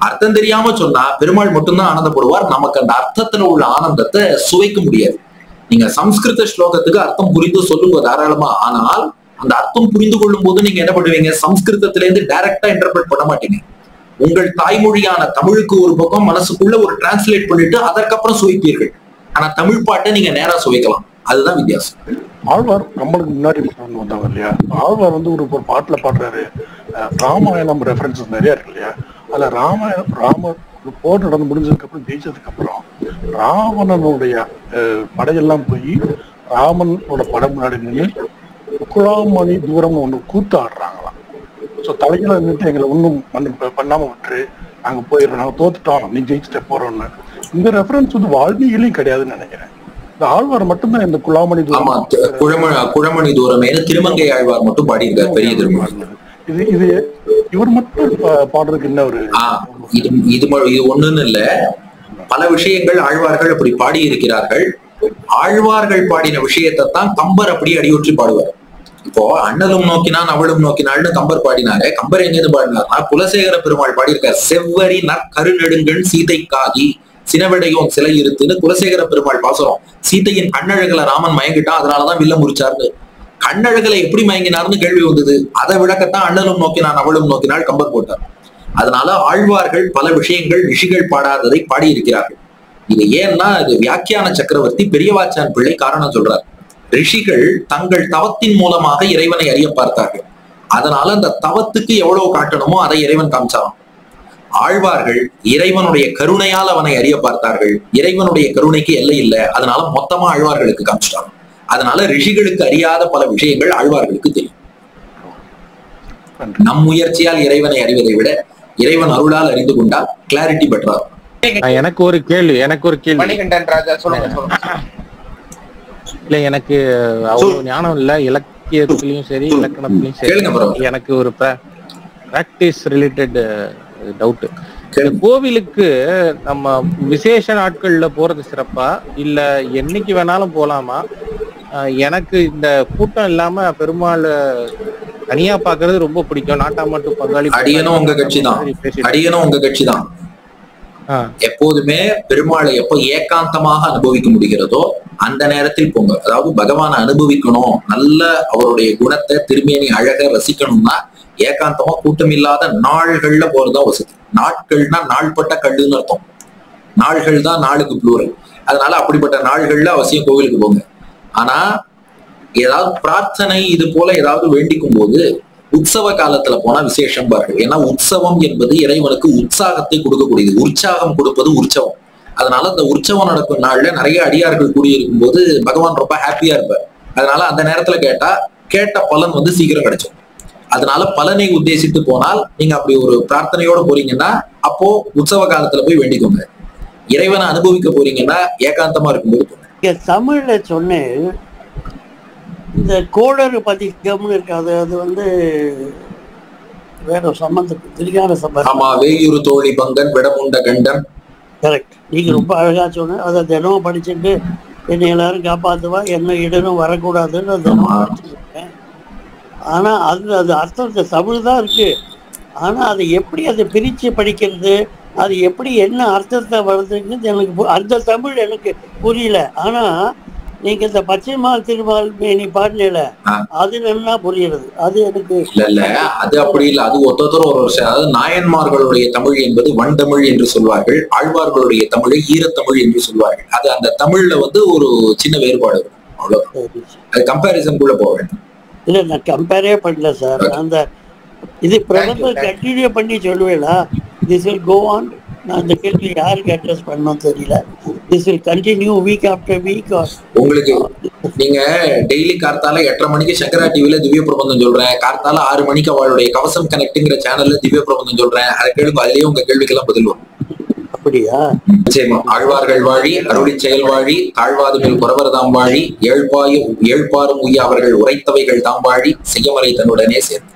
அர்த்தம் தெரியாம சொன்னா பெருமாள் மட்டும்தான் ஆனந்தப்படுவார். நமக்கு அந்த அர்த்தத்துல உள்ள ஆனந்தத்தை சுவைக்க முடியாது. நீங்க சம்ஸ்கிருத ஸ்லோகத்துக்கு அர்த்தம் புரிந்து சொல்லுங்க தாராளமா. ஆனால் அந்த அர்த்தம் புரிந்து கொள்ளும் போது நீங்க என்ன பண்ணுவீங்க, சம்ஸ்கிருதத்துல இருந்து டைரக்டா இன்டர்பிரட் பண்ண மாட்டீங்க. உங்கள் தாய்மொழியான தமிழுக்கு ஒரு பக்கம் மனசுக்குள்ள ஒரு டிரான்ஸ்லேட் பண்ணிட்டு அதற்கப்புறம் சுவைப்பீர்கள். ஆனா தமிழ் பாட்டை நீங்க நேரா சுவைக்கலாம். அதுதான் வித்தியாசம். ஆழ்வார் நம்மளுக்கு முன்னாடி வந்தாங்க இல்லையா, ஆழ்வார் வந்து ஒரு ஒரு பாட்டுல பாடுறாரு, ராமாயணம் ரெஃபரன்சஸ் நிறைய இருக்கு இல்லையா. அதுல ராமாயணம் ராம போர் நடந்து முடிஞ்சதுக்கு அப்புறம் ஜெயிச்சதுக்கு அப்புறம் ராவணனுடைய படையெல்லாம் போய் ராமனோட படை முன்னாடி நின்று குழாமணி தூரம் ஒண்ணு கூத்து ஆடுறாங்களாம். ஸோ தலைகளை நின்று எங்களை ஒன்றும் பண்ணாம விட்டுரு, நாங்க போயிடுறோம், நாங்க தோத்துட்டோம், நீ ஜெயிச்சுட்ட போறோம்னு. இந்த ரெஃபரன்ஸ் வந்து வால்மீகிலையும் கிடையாதுன்னு நினைக்கிறேன். இந்த ஆழ்வார் மட்டும்தான் இந்த குழாமணி தூரம் குழமணி தூரம் திருமங்கை ஆழ்வார் மட்டும் பாடியிருக்காரு பெரிய திருமணம். இது இது இவர் மட்டும் பாடுறதுக்கு என்ன ஒரு இது இது இது ஒண்ணுன்னு இல்ல, பல விஷயங்கள் ஆழ்வார்கள் அப்படி பாடி இருக்கிறார்கள். ஆழ்வார்கள் பாடின விஷயத்தை தான் கம்பர் அப்படி அடியொற்றி பாடுவார். இப்போ அண்ணலும் நோக்கினான் அவளும் நோக்கினாள்னு கம்பர் பாடினாரு. கம்பர் எங்கேருந்து பாடினார்னா குலசேகர பெருமாள் பாடியிருக்கார். செவ்வரி நற்கருநெடுங்கண் சீதைக்காகி சினவிடையோன் சிலை இருத்துன்னு குலசேகர பெருமாள் பாசுரம். சீதையின் கண்ணழகுல ராமன் மயங்கிட்டான், அதனாலதான் வில்ல முறிச்சார்னு. கண்ணழகுல எப்படி மயங்கினார்னு கேள்வி வந்தது. அதை விளக்கத்தான் அண்ணலும் நோக்கினான் அவளும் நோக்கினாள் கம்பர் போட்டார். அதனால ஆழ்வார்கள் பல விஷயங்கள் ரிஷிகள் பாடாததை பாடியிருக்கிறார்கள். இது ஏன்னா இது வியாக்கியான சக்கரவர்த்தி பெரியவாச்சான் பிள்ளை காரணம் சொல்றார். ரிஷிகள் தங்கள் தவத்தின் மூலமாக இறைவனை அறிய பார்த்தார்கள். அதனால அந்த தவத்துக்கு எவ்வளவு காட்டணுமோ அதை இறைவன் காமிச்சான். ஆழ்வார்கள் இறைவனுடைய கருணையால் அவனை அறிய பார்த்தார்கள். இறைவனுடைய கருணைக்கு எல்லை இல்லை, அதனால மொத்தமா ஆழ்வார்களுக்கு காமிச்சிட்டாங்க. அதனால ரிஷிகளுக்கு அறியாத பல விஷயங்கள் ஆழ்வார்களுக்கு தெரியும். நம் முயற்சியால் இறைவனை அறிவதை விட இறைவன் அருளால் அறிந்து கொண்டால் கிளாரிட்டி பெட்டரா. எனக்கு ஒரு கேள்வி எனக்கு ஒரு கேள்வி மணிகண்டன் ராஜா சொல்லுங்க சொல்லுங்க. இல்ல எனக்கு அவ்வளவு ஞானம் இல்ல, இலக்கியத்திலயும் சரி இலக்கணத்திலயும் சரி. எனக்கு ஒரு பிராக்டிஸ் ரிலேட்டட் டவுட். கோவிலுக்கு நம்ம விசேஷ நாட்கள்ல போறது சிறப்பா இல்ல என்னைக்கு வேணாலும் போலாமா? எனக்கு இந்த கூட்டம் இல்லாம பெருமாள் தனியா பாக்குறது ரொம்ப பிடிக்கும். நாட்டாமட்டு பங்காளி அடியனும் உங்க கட்சி தான் அடியனும் உங்க கட்சி தான் எப்போதுமே பெருமாளை எப்போ ஏகாந்தமாக அனுபவிக்க முடிகிறதோ அந்த நேரத்தில் போங்க. அதாவது பகவானை அனுபவிக்கணும், நல்ல அவருடைய குணத்தை திருமேனி அழக ரசிக்கணும்னா ஏகாந்தமா கூட்டம் இல்லாத நாள்கள்ல போறதுதான் வசதி. நாட்கள்னா நாள்பட்ட கல்லுன்னு அர்த்தம். நாள்கள் தான் நாளுக்கு ப்ளூரல். அதனால அப்படிப்பட்ட நாள்கள்ல அவசியம் கோவிலுக்கு போங்க. ஆனா ஏதாவது பிரார்த்தனை இது போல ஏதாவது வேண்டிக்கும் போது உற்சவ காலத்துல போனா விசேஷம் பாருங்கள். ஏன்னா உற்சவம் என்பது இறைவனுக்கு உற்சாகத்தை கொடுக்கக்கூடியது. உற்சாகம் கொடுப்பது உற்சவம். அதனால அந்த உற்சவம் நடக்கும் நாள்ல நிறைய அடியார்கள் கூடியிருக்கும் போது பகவான் ரொம்ப ஹாப்பியா இருப்பார். அதனால அந்த நேரத்துல கேட்டா கேட்ட பலன் வந்து சீக்கிரம் கிடைக்கும். அதனால பலனை உத்தேசித்து போனால் நீங்க அப்படி ஒரு பிரார்த்தனையோட போறீங்கன்னா அப்போ உற்சவ காலத்துல போய் வேண்டிக்கோங்க. இறைவனை அனுபவிக்க போறீங்கன்னா ஏகாந்தமா இருக்கும்போது போங்க. தமிழ்ல சொன்னேன் இந்த கோளறு பதிகம்னு இருக்காது, அது வந்து வேற சம்பந்தம் திருஞான சம்பந்தம். ஆமா, வேயூரு தோழி பங்கன் விடமுண்ட கண்டன். கரெக்ட். நீங்க ரொம்ப அழகா சொன்ன. அதை தினமும் படிச்சுட்டு என்னை எல்லாரும் காப்பாத்துவா, என்ன இடனும் வரக்கூடாதுன்னு தினமும் படிச்சுருக்கேன். ஆனா அது அது அர்த்தம் தமிழ் தான் இருக்கு. ஆனா அதை எப்படி அதை பிரிச்சு படிக்கிறது, அது எப்படி என்ன அர்த்தத்தை வருதுங்கிறது எனக்கு அந்த தமிழ் எனக்கு புரியல. ஆனா நீங்க இந்த பச்சைமால் திருமால் நீ பாடல அது நல்லா புரியுறது. அது எனக்கு இல்ல இல்ல அது அப்படி இல்லை. அது ஒருத்தர் ஒரு வருஷம். அதாவது நாயன்மார்களுடைய தமிழ் என்பது வன் தமிழ் என்று சொல்வார்கள், ஆழ்வார்களுடைய தமிழை ஈரத்தமிழ் என்று சொல்வார்கள். அது அந்த தமிழ்ல வந்து ஒரு சின்ன வேறுபாடு இருக்கும், அவ்வளவுதான். அது கம்பேரிசன் கூட போக வேண்டும். இல்ல நான் கம்பேரே பண்ணல சார். அந்த இது பிரபந்தம் கண்டினியூ பண்ணி சொல்லுவேனா, திஸ் வில் கோ ஆன். நான் அந்த கேள்வி யாருக்கு அட்ரஸ் பண்ணணும் தெரியல. This will continue week after week. உங்களுக்கு நீங்க டெய்லி கார்த்தால எட்டரை மணிக்கு சங்கரா டிவில திவ்ய பிரபந்தம் சொல்றேன், கார்த்தால ஆறு மணிக்கு அவளுடைய கவசம் கனெக்ட்ங்கிற சேனல்ல திவ்ய பிரபந்தம் சொல்றேன். அதை கேளுங்க, அதுலயே உங்க கேள்விக்கெல்லாம் பதில் வரும். அப்படியா? நிச்சயமா. ஆழ்வார்கள் வாழி, அருளி செயல் வாழி, தாழ்வாது மேல் குறவர் தாம் வாழி, ஏழ்பாயும் ஏழ்பாரும் உய்ய அவர்கள் உரைத்தவைகள் தாம் வாழி, செய்யமறை தன்னுடனே சேர்ந்து